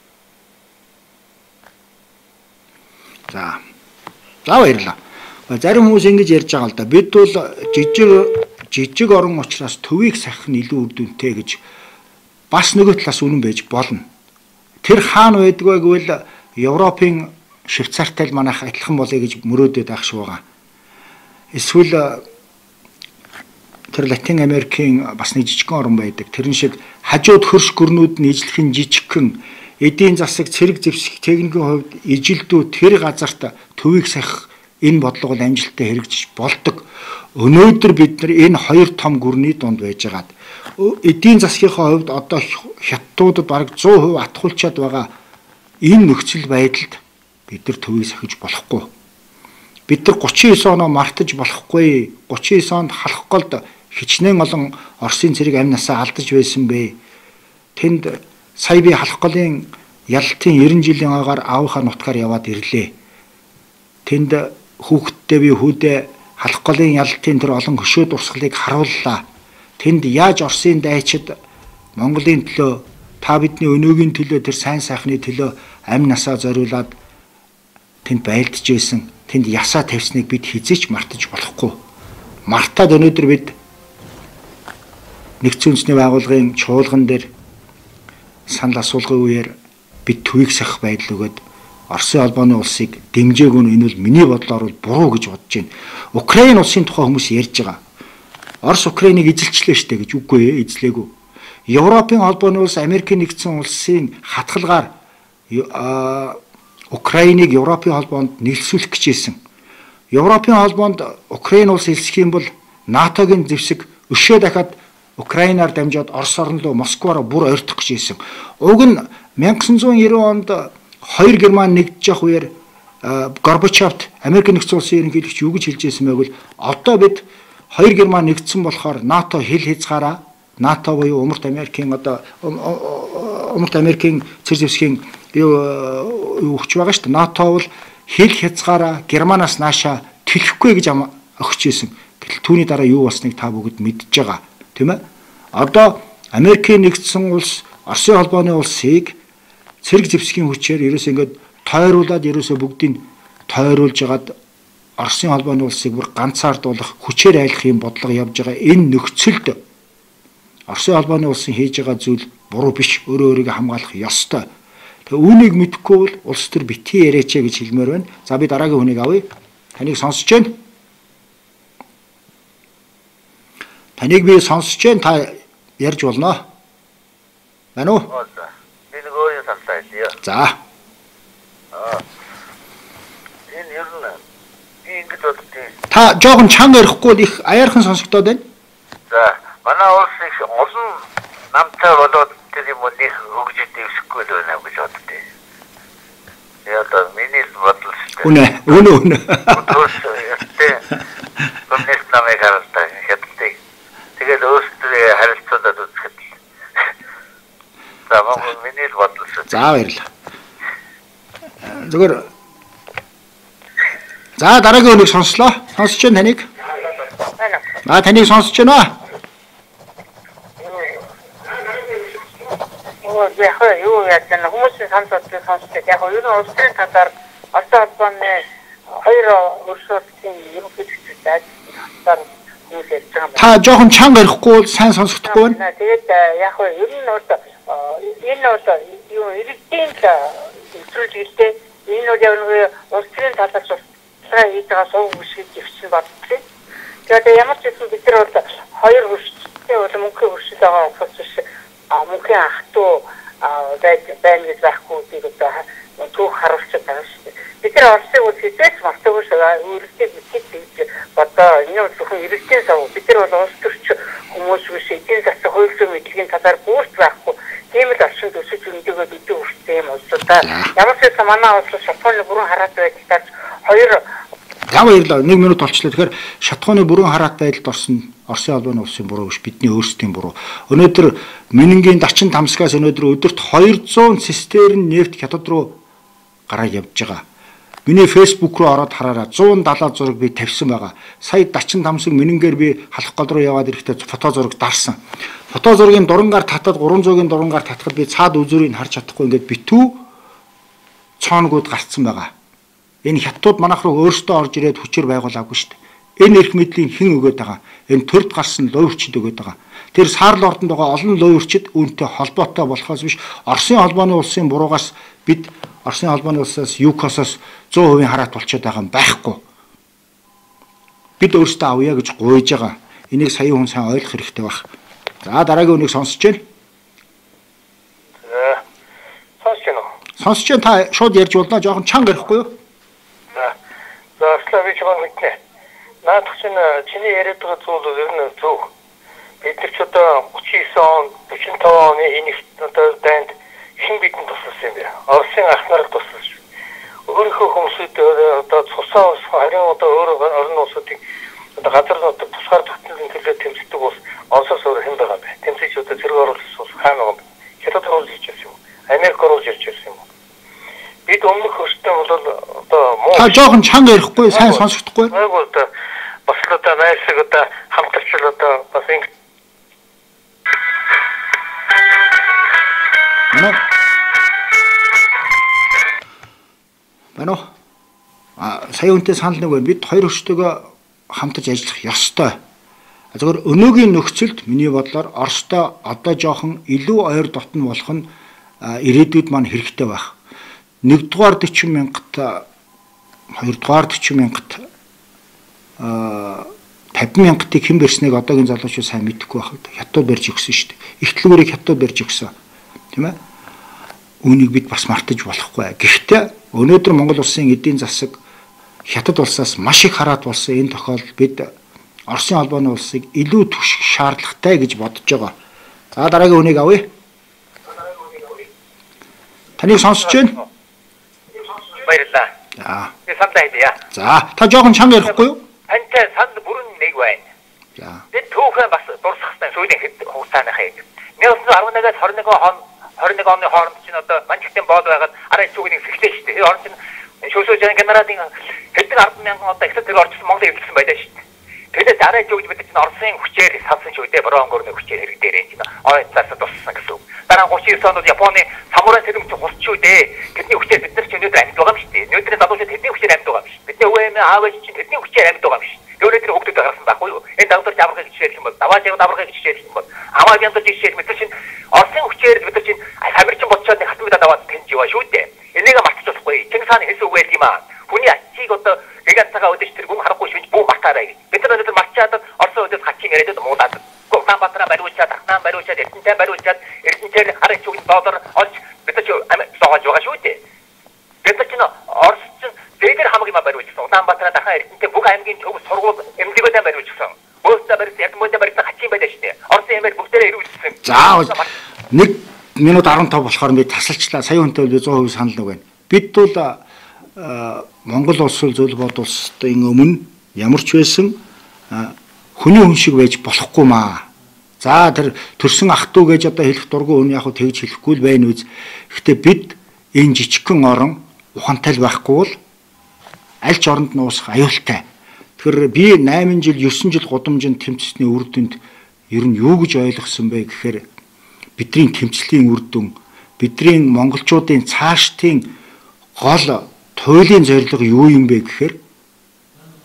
За. За баярлалаа. Зарим хүмүүс ингэж ярьж байгаа л да. Бид бол жижиг жижиг орон учраас төвийг сахих нь илүү үр дүнтэй гэж бас нөгөө талаас үнэн байж болно. Тэр хаана байдгүй гэвэл Европын Швейцартай л манайх адилхан болъё гэж мөрөөдөд байх шиг байгаа. Эсвэл тэр Латин Америкийн бас нэг жижигхэн орн байдаг. Тэрэн шиг хажууд хөрш гүрнүүд нь ижлэхэн жижигхэн эдийн засаг цэрэг зэвсэг техникийн хувьд ижилдүү тэр газарт төвийг сахих энэ бодлого бол амжилттай хэрэгжиж болдог. Өнөөдөр бид нар энэ хоёр том гүрний дунд байжгаад эдийн засгийнхаа хувьд одоо хятадуудад бараг зуун хувь атгуулчаад байгаа энэ нөхцөл байдалд бид нар төвийг сахиж болохгүй. Бид нар гучин девять оноо мартаж болохгүй. гучин девять онд халах голд хичнээн олон Оросын цэрэг амнасаа алдаж байсан бэ. Тэнд сая би халах голын ялалтын девяносто жилийн агаар аавынхаа нутгаар яваад ирлээ. Тэнд хүүхдтэй би хүүдээ халах голын ялалтын тэр олон хөшөө дурсгалыг харууллаа. Тэнд яаж Оросын дайчид Монголын төлөө та бидний өнөөгийн төлөө тэр сайн сайхны төлөө амь насаа зориулаад тэнд байлдж байсан. Тэнд ясаа тавьсныг бид хизээч мартаж болохгүй. Мартаад өнөөдөр бид нэгдсэн үндэсний байгууллагын чуулган дээр санал асуулгын үеэр бид төвийг сахих байдал өгöd Оросын холбооны улсыг дэмжээгүй нь энэ бол миний бодлоор бол буруу гэж бодож байна. Украин улсын тухай хүмүүс ярьж байгаа. Орос Украиныг эзэлчлээ штэ гэж үгүй ээ, эзлээгүй. Европын холбооны улс Америкийн нэгдсэн улсын хатгалгаар Украиныг Европын холбоонд нийлсүүлэх гэж байсан. Европын холбоонд Украин улс хэлсэх юм бол НАТОгийн зэвсэг өшөө дахиад Украинаар дамжаад Орос орн руу Москваараа бүр ойртох гэж байсан. Уг нь 천구 백구십구 онд хоёр Герман нэгдэж явах үеэр Горбачевт Америкийн нэгдсэн улсын ерөнхийлөгч юу гэж хэлж байсан бэ гэвэл одоо бид хоёр Герман нэгдсэн болохоор НАТО хил хязгаараа НАТО буюу Умарт Америкийн одоо Умарт Америкийн цэр зэвсгийн юу өгч байгаа шүү дээ. НАТО бол хил хязгаараа Германаас нааша тэлэхгүй гэж өгч ирсэн. Гэтэл түүний дараа юу болсныг та бүгд мэдж байгаа. Тийм ээ? Одоо Америкийн нэгдсэн улс Оросын холбооны улсыг цэрэг зэвсгийн хүчээр ерөөсөө ингээд тойруулаад ерөөсөө бүгдийг тойруулж агаад Оросын холбооны улсыг бүр ганцаардуулах хүчээр айлах юм бодлого явж байгаа. Энэ нөхцөлд Оросын холбооны улсын хийж байгаа зүйл буруу биш. Өөрөө өөрийгөө хамгаалах ёстой. Тэгээ үүнийг мэдэхгүй бол улс төр битгий яриач гэж хэлмээр байна. За би дараагийн хүнийг авъя. Таныг сонсож байна. Таныг би сонсож байна. Та ярьж болно. Байна уу? Би нэг өөр юм сонсож байна. За. Аа. Энэ ер нь би ингэж боддیں۔ Та жоохон чанга ярихгүй их аяархан сонсогдоод байна. За, манай улс их олон намтай болоод тэр юм уу нэг хөгжиж дэвсэхгүй л байна гэж боддیں۔ Я одоо миний л бодол шүү дээ. Үнэ, үнэ, үнэ. Коммунист намайг харалтай хятадтай. Тэгээд өөрсдөө харилцуулаад үзэхэд. За, миний л бодол шүү. За баярлалаа. Зүгээр. За дараагийн хүнийг сонслоо. Сонсож байна таныг. Аа таныг сонсож байна. Оо яг юу яаж нэг хүмүүсийн сонсоод сонсож яг юу нэг улсын татар Оросын холбооны хоёр өрсөлдөхийн ерөнхийдөө ажлаар хүмүүс ярьж байгаа юм. Та жоохон чанга ярихгүй бол сайн сонсохдохгүй байна. Тэгээд яг нь ер нь бол энэ бол юу иргэдийн өсвөлтэй энэ бол яг улсын талаас усраа хийж байгаа сууг бүшгийг дэвшин бодсон. Тэгээд ямар ч зүйл бид нар бол хоёр хөрштэй бол мөнхийн хөршил байгаа учраас мөнхийн ах トゥ байж байна гэж байхгүй тийм одоо түүх харуулж байгаа шүү дээ. Бид нар Оросыг үл хизээч мартаагүй үргэлжлээд мэдчихэж одоо энэ бол зөвхөн иргэдийн сав. Бид нар бол улс төрч хүмүүс биш эдийн засаг хууль зүйн мэдлэгийн талаар бүрт байхгүй. Тийм л орчин төсөж өндөгөө бид үргэлжлэх юм болсоо. Ямар ч юм манай улс Шатхууны бүрэн хараат байдлаар хоёр яг баярлалаа. нэг минут болчихлоо. Тэгэхээр Шатхууны бүрэн хараат байдалд орсон Оросын албаны улсын буруу биш, бидний өөрсдийн буруу. Өнөөдөр Менингийн Дачин Тамсгаас өнөөдөр өдөрт двухсот цистерн нефть хятад руу гараад явж байгаа. Миний фэйсбુક руу ороод хараараа зуун даалгавар зураг би тавьсан байгаа. Сая Дачин Тамсаг Менингээр би халах гол руу яваад ирэхдээ фото зураг дарсан. Фото зургийн дурангаар татаад гурван зуугийн дурангаар татхад би цаад үзүүрийг харж чадахгүй ингээд битүү цооногуд гарцсан байгаа. Энэ хятадууд манайх руу өөрсдөө орж ирээд хүчээр байгуулаагүй шүү дээ. Энэ эрх мэдлийн хэн өгөөд байгаа? Энэ төрд гарсан луйвчд өгөөд байгаа. Тэр саарл ордонд байгаа олон луйвчд үүнтэй холбоотой болохоос биш Оросын холбооны улсын буруугаас бид Оросын холбооны улсаас ЮКОСоос сто процент хараат болчиход байгаа юм байхгүй. Бид өөрсдөө авъя гэж гуйж байгаа. Энийг сая хүн сайн ойлгох хэрэгтэй баг. За дараагийн үнийг сонсож байна. За сонсож байна уу? Сонсож байна, та шууд ярьж болно. Жоохон чанга ярихгүй юу? За. За Славич байна. Наадах чинь чиний яриад байгаа зүйл ер нь зөв. Бид нар ч одоо тридцать девять он, forty-five оны энэ одоо дайнд хэн бидэнд тусалсан юм бэ? Оросын ах нарыг тусалсан. Өөрийнхөө хүмүүсд одоо цусаа харин одоо өөр орон улсуудыг одоо газар нутаг тусгаар тогтнолын төлөө тэмцдэг бол Оросоос өөр хэн байгаа юм бэ? Тэмцэж одоо зэрэг оруулсан улс хаана байгаа юм бэ? Хятад оруулж ирж байсан юм. Америк оруулж ирж байсан юм. Бид өмнөх хөрштэй бол одоо муу. Та жоохон чанга ярихгүй, сайн сонсогдохгүй. Айгуу одоо бас л одоо найсаг одоо хамтарч л одоо бас ингэ. Бано. А сая үнтэй санал нэг байна. Бид хоёр хөрштөөгөө хамтарч ажиллах ёстой. Зөвхөн өнөөгийн нөхцөлд миний бодлоор Оростой одоо жоохон илүү ойр дотн болох нь ирээдүйд маань хэрэгтэй байх. нэгдүгээр forty мянгат, хоёрдугаар forty мянгат, fifty мянгатыг хэн барьсныг одоогийн залуучууд сайн мэдэхгүй байх. Хятад барьж өгсөн шүү дээ. Их төлбөрийг хятад барьж өгсөн. Тийм ээ? Үүнийг бид бас мартаж болохгүй. Гэхдээ өнөөдөр Монгол улсын эдийн засаг хятад улсаас маш их хараат болсон энэ тохиолдолд бид Оросын албаны улсыг илүү түших шаардлагатай гэж бодож байгаа. За дараагийн үнийг авъя. Таныг сонсож байна? Баярлалаа. За. Би сандаа хийя. За, та жоохон чанга ярихгүй юу? Тантай санд бүрэн нэг байна. За. Бид түүхэн бас дурсахтай сүүлийн хэд хугацааны хаяг. nineteen eleven-аас twenty-one он twenty-one оны хооронд чинь одоо манчтын бод байгаад арай зүгний фикстэй шүү дээ. Орон чинь шүүсөө жан генералын хэдэн ард мянган одоо их зэрэг орчихсон Монгол эвлсэн байлаа шүү дээ. Тэгээд арай зүгж бид чинь Оросын хүчээр салсан ч үдээ баруун өнгөрний хүчээр хэрэг дээр энэ ой цаасаа туссан гэсэн үг. Дараа thirty-nine онд Японы самурай сэрэмж хурц шүү дээ. Тэдний хүчээр бид нар ч өнөөдөр амьд байгаа юм шүү дээ. Өнөөдрийн залуучууд тэдний хүчээр амьд байгаа юм шүү. Бидний өвөө аавч чинь тэдний хүчээр амьд байгаа юм шүү. Өөрөөр хэлбэл хүүхдүүд гарсан байхгүй юу? Энэ давтар даврахыг хичээх юм бол, давааж яваа даврахыг хичээх юм бол, аваад янзлж хичээх мэт чинь Оросын хүчээр бид нар чинь Америкчин бодчоод нэг хатмидаа даваад тэнж яваа шүү дээ. Энийг мартаж болохгүй. Чингис хааны хэлсэн үг байл юм аа. Хүний ачийг одоо гигантага өдөж тэр гүн харахгүй шүнж бүү мартаарай гэж. Бид нар өнөөдөр марчаад Оросын өдөж хачин яриад муудаад. Улаанбаатараа бариулчаад, Ахнаа бариулчаад, Эрдэнэтэй бариулчаад, Эрдэнэтээр харин ч үгэн доллар олж бид нар ч зоогож байгаа шүү дээ. Бид нар чинь Орос чинь зээгэр хамаг юм бариулчихсан. Улаанбаатараа дахин Эрдэнэтэй бүх аймгийн төв сургууль эмнэлгүүдээ бариулчихсан. Өөртөө барьсан, ядмуудаа барьсан хачин байлаа шүү дээ. Оросын эмээр бүгдээрээ ирүүлсэн. За нэг минут фifteen болохоор би тасалчлаа. Сая хүнтэй one hundred percent санал нэг байна. Бид бол Монгол улс зөвл бодулсын өмнө ямар ч байсан хүний хүн шиг байж болохгүй маа. За тэр төрсөн ах トゥ гэж одоо хэлэх дургүй хүн яг хөө тэгж хэлэхгүй л байна үз. Гэхдээ бид энэ жижигхэн орон ухаантай байхгүй бол аль ч оронд нуусах аюултай. Тэгэхээр би eight жил nine жил гудамжинд тэмцсэний үр дүнд ер нь юу гэж ойлгосон бэ гэхээр бидний тэмцлийн үр дүн, бидний монголчуудын цаашдын гол туйлын зорилго юу юм бэ гэхээр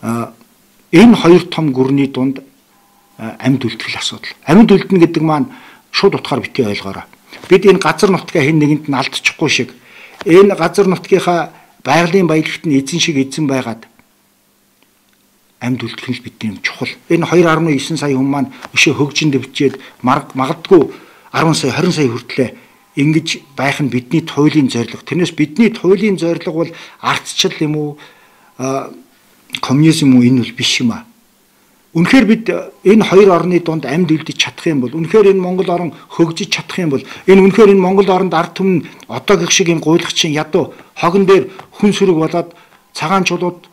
энэ хоёр том гүрний дунд амьд үлдэх асуудал. Амьд үлдэнэ гэдэг маань шууд утгаар битгий ойлгоорой. Бид энэ газар нутгаа хэн нэгэнд нь алдчихгүй шиг энэ газар нутгийнхаа байгалийн баялагт нь эзэн шиг эзэн байгаад амьд үлдэх нь бидний чухал. Энэ two point nine сая хүн маань өшөө хөгжинд өвчээд магадгүй ten сая twenty сая хүртлээ ингэж байх нь бидний туйлын зорилго. Тэрнээс бидний туйлын зорилго бол ардчил юм уу, коммунизм уу, энэ бол биш юм аа. Үнэхээр бид энэ хоёр орны дунд амьд үлдэж чадах юм бол, үнэхээр энэ Монгол орн хөгжиж чадах юм бол, энэ үнэхээр энэ Монгол оронд ард түмэн одоогийнх шиг юм гуйлагчийн ядуу хогон дээр хүн сүрэг болоод цагаан чулууд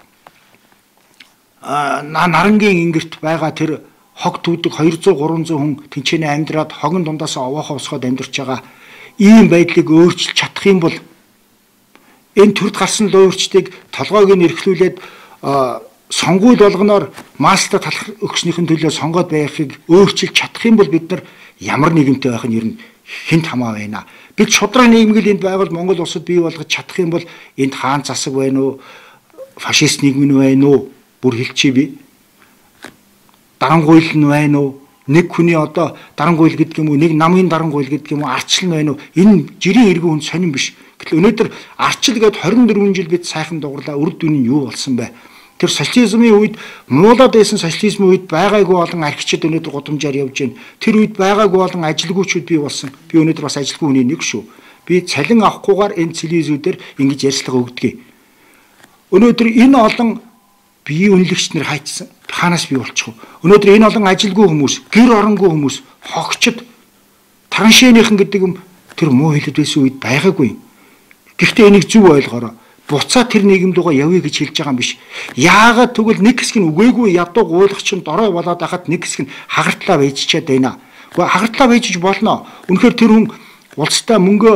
нарангийн ингэрт байгаа тэр хог түүдэг two hundred three hundred хүн тэнцэнэ амьдраад хогон дундаас овоохоо усгаад амьдарч байгаа ийм байдлыг өөрчилж чадах юм бол энэ төрд гарсан луурчдыг толгойг нь эрхлүүлээд сонгуул болгоноор мастер талах өгснийхэн төлөө сонгоод байхыг өөрчилж чадах юм бол бид нар ямар нийгэмтэй байх нь ер нь хэн хамаа байна. Бид шудраг нийгмийг энд байгуул Монгол улсад бий болгож чадах юм бол энд хаан засаг байна уу, фашист нийгэм нь байна уу, бүр хэлчихье би. Дарангуйл нь байна уу? Нэг хүний одоо дарангуйл гэдэг юм уу, нэг намын дарангуйл гэдэг юм уу, арчлал байна уу? Энэ жирийн эргэн хүн сонирн биш. Гэтэл өнөөдөр арчил гээд twenty-four жил бид сайхан дугарлаа. Үр дүн нь юу болсон бэ? Тэр социализмын үед муулаад байсан социализмын үед байгаагүй олон архичид өнөөдөр гудамжаар явж байна. Тэр үед байгаагүй олон ажилгүйчүүд бий болсон. Би өнөөдөр бас ажилгүй хүний нэг шүү. Би цалин авахгүйгээр энэ телевизүүдээр ингэж ярьцлага өгдөг. Өнөөдөр энэ олон бие үнэлэгч нар хайцсан. Хаанаас бий болчих вэ? Өнөөдөр энэ олон ажилгүй хүмүүс, гэр оронгүй хүмүүс, хогчд, тараншээийнхэн гэдэг юм тэр муу хэлэд байсан үед байгаагүй. Гэхдээ энийг зөв ойлгоорой. Буцаа тэр нийгэмд угаа явъя гэж хэлж байгаа юм биш. Яагаад тэгвэл нэг хэсэг нь үгээгүй ядуу гуйлагч нь дорой болоод хахад нэг хэсэг нь хагартлаа вэжчихэд байна. Гэхдээ хагартлаа вэжж болно. Үнэхээр тэр хүн улстай мөнгө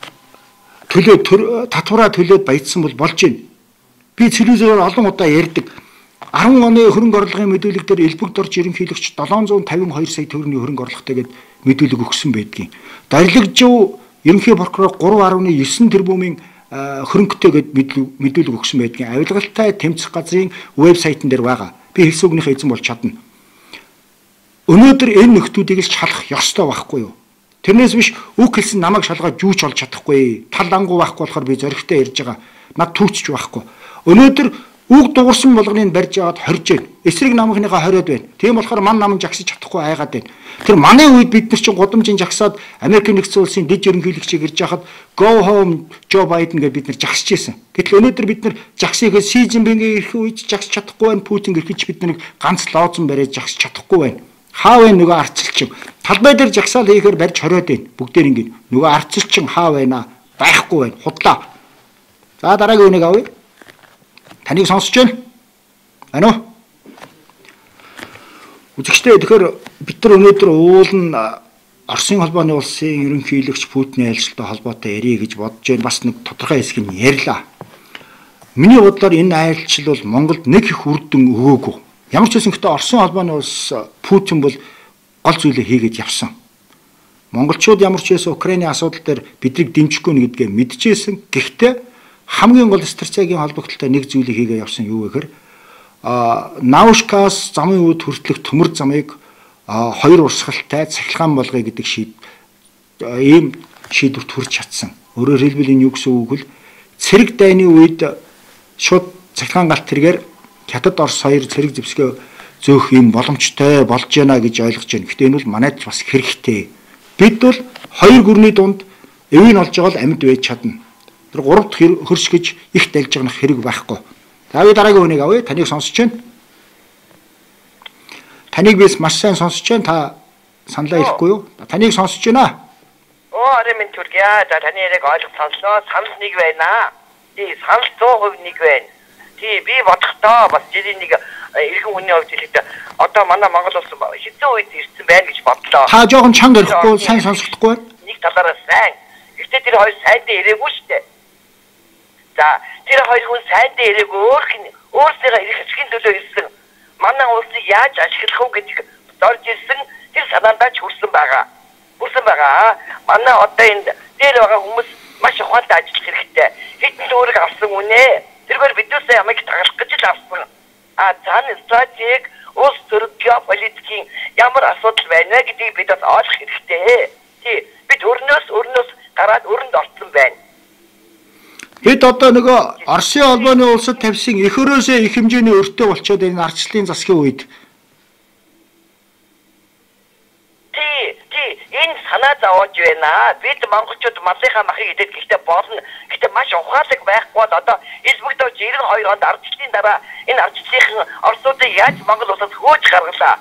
төлөө татвараа төлөөд баяжсан бол болж байна. Би телевизээр олон удаа ярьдаг. ten оны хөрөнгө орлогын мэдүүлэг дээр элбэгд орж ерөнхийлөгч seven hundred fifty-two сая төгрөгийн хөрөнгө орлоготой гээд мэдүүлэг өгсөн байдгийн. Дарилгажив ерөнхий прокурор three point nine тэрбумын хөрөнгөтэй гээд мэдүүлэг өгсөн байдгийн. Авилгалтай тэмцэх газрын вебсайтн дээр байгаа. Би хэлсэн үгнийхээ эзэн болж чадна. Өнөөдөр энэ нөхдүүдийг л шалах ёстой байхгүй юу? Тэрнээс биш үг хэлсэн намайг шалгаад жүүч олж чадахгүй. Тал ангуу байхгүй болохоор би зоригтой ярьж байгаа. Над түүчж байхгүй. Өнөөдөр үг дуурсан болгоныг барьж аваад хорж байна. Эсрэг намынхныхаа хориод байна. Тийм болохоор ман намын жагсаж чадахгүй айгаад байна. Тэр манай үед бид нар чинь гудамжийн жагсаад Америк нэгдсэн улсын дэд ерөнхийлөгчийг ирж хахад go home Joe Biden гэж бид нар жагсаж байсан. Гэтэл өнөөдөр бид нар жагсыг Си Цзиньпингийн ирэх үед жагсаж чадахгүй байна. Путин ирэх бид нарыг ганц лооцон бариад жагсаж чадахгүй байна. Хаа вэ нөгөө арцэлчин? Талбай дээр жагсаал хийхээр барьж хориод байна. Бүгдээр ингэ. Нөгөө арцэлчин хаа байна? Байхгүй байна. Худлаа. За дараагийн үнийг авъя. Таныг сонсож байна. Ано? Үзэгчдээ тэгэхээр бид нар өнөөдөр уул нь Оросын холбооны улсын ерөнхийлөгч Путиний айлчлалтай холбоотой ярих гэж бодож байна. Бас нэг тодорхой хэсэг нь ярьлаа. Миний бодлоор энэ айлчлал бол Монголд нэг их үр дүн өгөөгүй. Ямар ч байсан гэхдээ Оросын холбооны улс Путин бол гол зүйлээ хийгээд явсан. Монголчууд ямар ч байсан Украиний асуудал дээр биднийг дэмжихгүй нэгдгээ мэдчихсэн. Гэхдээ хамгийн гол стратегийн холбогдлолтой нэг зүйлийг хийгээ явсан юу гэхээр Наушкаас замын үүд хүртэлх төмөр замыг хоёр урсгалтай цахилгаан болгоё гэдэг шийд ийм шийдвэрт хүрч чадсан. Өөрөөр хэлбэл энэ юу гэсэн үг вэ? Цэрэг дайны үед шууд цахилгаан галт тэргээр Хятад Орос хоёр цэрэг зэвсгээ зөөх юм боломжтой болж байна гэж ойлгож байна. Гэхдээ энэ бол манайд бас хэрэгтэй. Бид бол хоёр гүрний дунд эвийн олж байгаа л амьд байж чадна. Тэр гуравт хөрш гэж их дайлж байгаа хэрэг байхгүй. За би дараагийн үнийг авъя. Таныг сонсож байна. Таныг би маш сайн сонсож байна. Та саналаа хэлэхгүй юу? Таныг сонсож байна. Оо, аремын түргийа. За таны яриг ойлгох сонслоо. Санал нэг байна. Тий, санал one hundred percent нэг байна. Тий, би бодохдоо бас жирийн нэг иргэн хүний хувьд хэлэхдээ одоо манай Монгол улс хэзээ үед ирсэн байна гэж бодлоо. Та жоохон чанга ярихгүй, сайн сонсохдохгүй байна. Нэг талаараа сайн. Гэхдээ тэр хоёр сайдаа ирээгүй шүү дээ. За, тэр хоёр хүн сайдаа ирээгүй өөр хин өөрсдөө ирэх хэсгийн төлөө ирсэн. Манай улсыг яаж ашиглах вэ гэдэг зорж ирсэн тэр санаандаа ч хүрсэн байгаа. Хүрсэн байгаа. Манай одоо энэ дээр байгаа хүмүүс маш ухаантай ажиллах хэрэгтэй. Хэдэн төгрөг авсан үнэ? Тэргээр биднээс ямайг таглах гэж л авсан. А цаана стратеги улс төрийн геополитикийн ямар асуудал байна гэдгийг бид бас ойлгох хэрэгтэй. Тий. Бид өрнөөс өрнөөс гараад өрөнд орсон байна. Бид одоо нөгөө Оросын холбооны улсад тавьсан их өрөөсөө их хэмжээний өртөө болчиход энэ ардчлалын засгийн үед тий, тий, энэ санаа зовоож байна. Бид монголчууд малынхаа махыг идэх гэхдээ болно. Гэхдээ маш ухаалаг байхгүй бол одоо элбэгдэж девяносто хоёр онд ардчлалын дараа энэ ардчлалын орсуудыг яаж Монгол улсаас хөөж гаргалаа?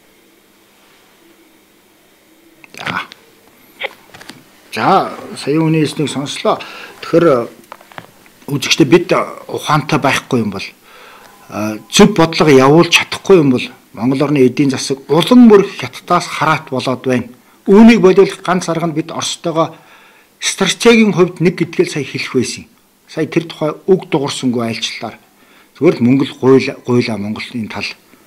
За, сая үний эснийг сонслоо. Тэгэхээр үзэгчдээ бид ухаантай байхгүй юм бол зөв бодлого явуулж чадахгүй юм бол Монгол орны эдийн засаг улам бүр хятадаас хараат болоод байна. Үүнийг бодвол ганц арга нь бид Оростойгоо стратегийн хувьд нэг гэдгээл сая хэлэх байсан. Сая тэр тухай үг дуурсангүй айлчлалаар зүгээр л Монгол гуйла гуйла Монголын тал.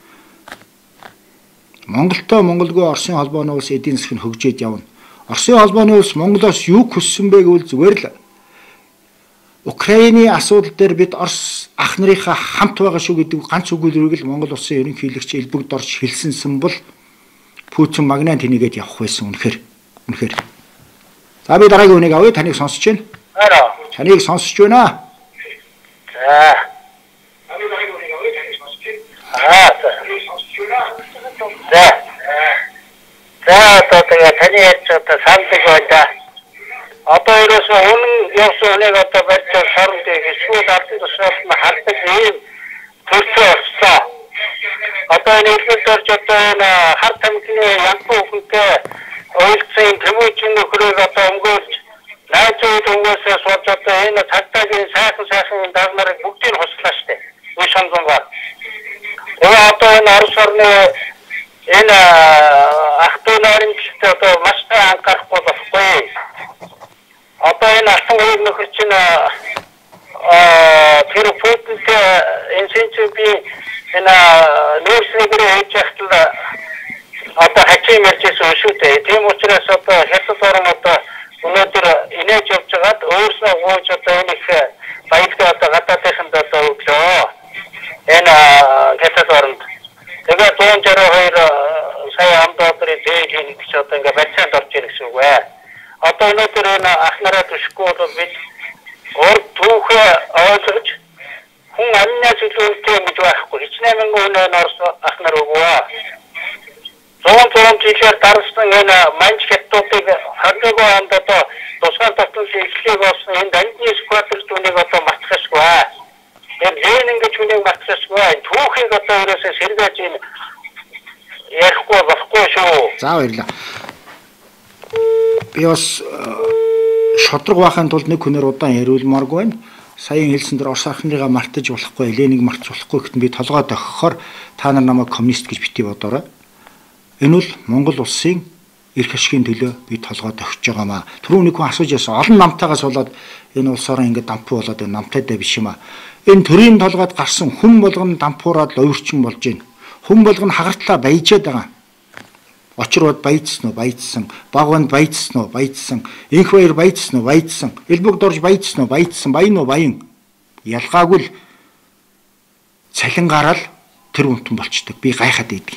Монголтой Монголгүй Оросын холбооны улс эдийн засаг нь хөгжөөд явна. Оросын холбооны улс Монголоос юу хүссэн бэ гэвэл зүгээр л Украиний асуудал дээр бид Орос ах нарынхаа хамт байгаа шүү гэдэг ганц үгээрийг л Монгол улсын ерөнхийлөгч элбэгд орж хэлсэнсэн бол Путин магнаа тэнийгээд явах байсан үнэхээр. Үнэхээр. За би дараагийн үнийг авъя, таныг сонсож байна. Араа. Таныг сонсож байна. За. Таныг дараагийн үнийг авъя, таныг сонсож байна. Аа. Таныг сонсож байна. За. За, одоо таны ярьж байгаа сандаг байна. Одоо ерөөсөө үнэн явсан хүнийг одоо барьж сарнд эсвэл алсын тушаалд нь хардаг юм төрсөн болчихлоо. Одоо энэ хэлбэрт орж одоо энэ хар тамхины янтуу хүнтэй ойлцсон тэмүүжин нөхрөөг одоо өнгөрч найз үед өнгөөсөө сууж одоо энэ цагдаагийн сайхан сайхан дагнарыг бүгдийг хослоо штэ. Үе шанзангаар. Тэгээ одоо энэ Орос орны энэ ах дүү нарынчтай одоо маш та анхаарахгүй болохгүй. Одоо энэ алсан үеиг нөхөр чинь аа тэр Путинтэй инсенцив би энэ нөөцлөгөө хийж яхад одоо хачим ярьжсэн шүү дээ. Тийм учраас одоо хятад орн одоо өнөөдөр инээж явж байгаад өөрснөө гооч одоо энэ их баялгаа одоо гадаадынханд одоо өглөө. Энэ хятад орнд тэгээ зуун жаруу хоёр сая амдоодрын дээд хийх гэж одоо ингээ барьцаанд орж ирэх гэсэн үг бай. Одоо өнөөдөр энэ ах нараа төшөхгүй бол бид урд түүхээ ойлгож хүн амнаас илүү үнэтэй гэж байхгүй. Хичнээн мянган хүн энэ Орос ах нар өгөө. Зуун зуун жилээр дарсан энэ манж хятадуудыг хадгалгүй онд одоо тусгай татвар ихлэх болсон энэ дандны сквадр түүнийг одоо мартахшгүй. Тэр Ленин гэж хүнийг мартахшгүй. Түүхийг одоо ерөөсөө сэргээж энэ ярихгүй болохгүй шүү. За баярлалаа. Би бас шодрог байхын тулд нэг хүнээр удаан яриулмааргүй байна. Саяын хэлсэн дээр Орос архныгаа мартаж болохгүй, Ленийг мартаж болохгүй гэхэд би толгой дохихоор та нар намайг коммунист гэж битгий бодоорой. Энэ бол Монгол улсын эрх ашигын төлөө би толгой дохиж байгаамаа. Түрүү нэг хүн асууж яасан. Олон намтайгаас болоод энэ улсаараа ингээд дампуу болоод энэ намтайдаа биш юм аа. Энэ төрийн толгойд гарсан хүн болгоно дампуураад ловирчин болж байна. Хүн болгоно хагартлаа баяжаад байгаа. Очроод баяжсан уу, баяжсан. Багванд баяжсан уу, баяжсан. Инх баяр баяжсан уу, баяжсан. Элбэг дорж баяжсан уу, баяжсан. Баян уу, баян. Ялгаагүй л цалингараа л тэр үнтэн болчдөг. Би гайхаад идэг.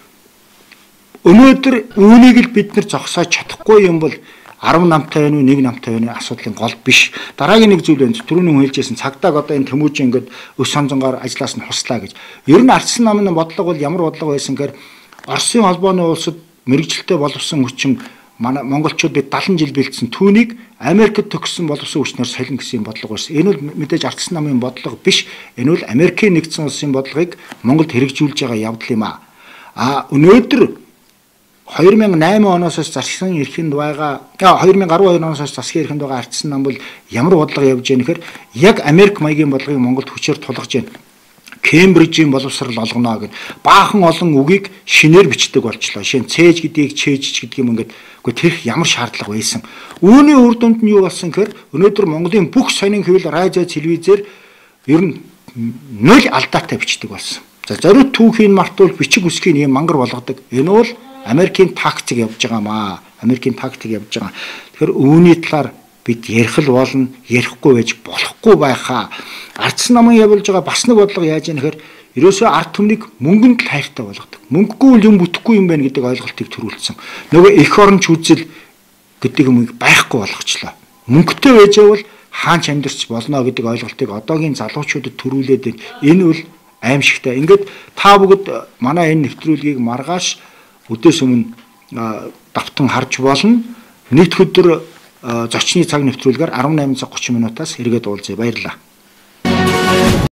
Өнөөдөр үүнийг л бид нар зогсоож чадахгүй юм бол арав намтай байна уу, нэг намтай байна уу асуудлын гол биш. Дараагийн нэг зүйл байна. Түрүүний хүн хэлжсэн цагдааг одоо энэ тэмүүжин ингээд өс сонзонгаар ажиллаас нь хуслаа гэж. Ер нь ардсан намын бодлого бол ямар бодлого байсан гэхээр Оросын холбооны улсад мэрэгжилтэй боловсон хүчин манай монголчуудыг дадлан жил бэлдсэн түүнийг Америкт төгссөн боловсон хүчнээр солино гэсэн бодлого байсан. Энэ бол мэдээж ардсан намын бодлого биш. Энэ бол Америкийн нэгдсэн улсын бодлогыг Монголд хэрэгжүүлж байгаа явдал юм аа. А өнөөдөр хоёр мянган осем оноос засгийн эрхэнд байгаа хоёр мянган арван хоёр оноос засгийн эрхэнд байгаа ардсан нам бол ямар бодлого явж байгаа нөхөр яг Америк маягийн бодлогыг Монголд хүчээр тулгаж байна. Кембрижийн боловсрал олгоно гэд баахан олон үгийг шинээр бичдэг болчлоо. Жишээ нь цээж гэдгийг чээж гэдэг юм ингээд үгүй тэрх ямар шаардлага байсан. Үүний үр дүнд нь юу болсон гэхээр өнөөдөр Монголын бүх сонин хэвлэл радио телевизээр ер нь нөл алдаатай бичдэг болсон. За зориуд түүхийн мартуул бичиг үсгийн юм мангар болгодог. Энэ бол Америкийн тактик явж байгаамаа. Америкийн тактик явж байгаа. Тэгэхээр үүний талаар бид ярих л болно, ярихгүй байж болохгүй байхаа. Ардсан намын явуулж байгаа бас нэг бодлого яаж юм гэхээр ерөөсөө ард түмнийг мөнгөнд л хайртай болгодог. Мөнгөгүй л юм бүтэхгүй юм байна гэдэг ойлголтыг төрүүлсэн. Нөгөө эх оронч үзэл гэдэг юмыг байхгүй болгочлоо. Мөнгөтэй байж байвал хаанч амьдарч болно гэдэг ойлголтыг одоогийн залуучуудад төрүүлээд байна. Энэ бол аимшигтай. Ингээд та бүгд манай энэ нэвтрүүлгийг маргааш өдөөс өмнө давтан харж болно. Нийт өдөр зочны цаг нэвтрүүлгээр арван найман цаг гучин минутаас эргээд уулзъя. Баярлалаа.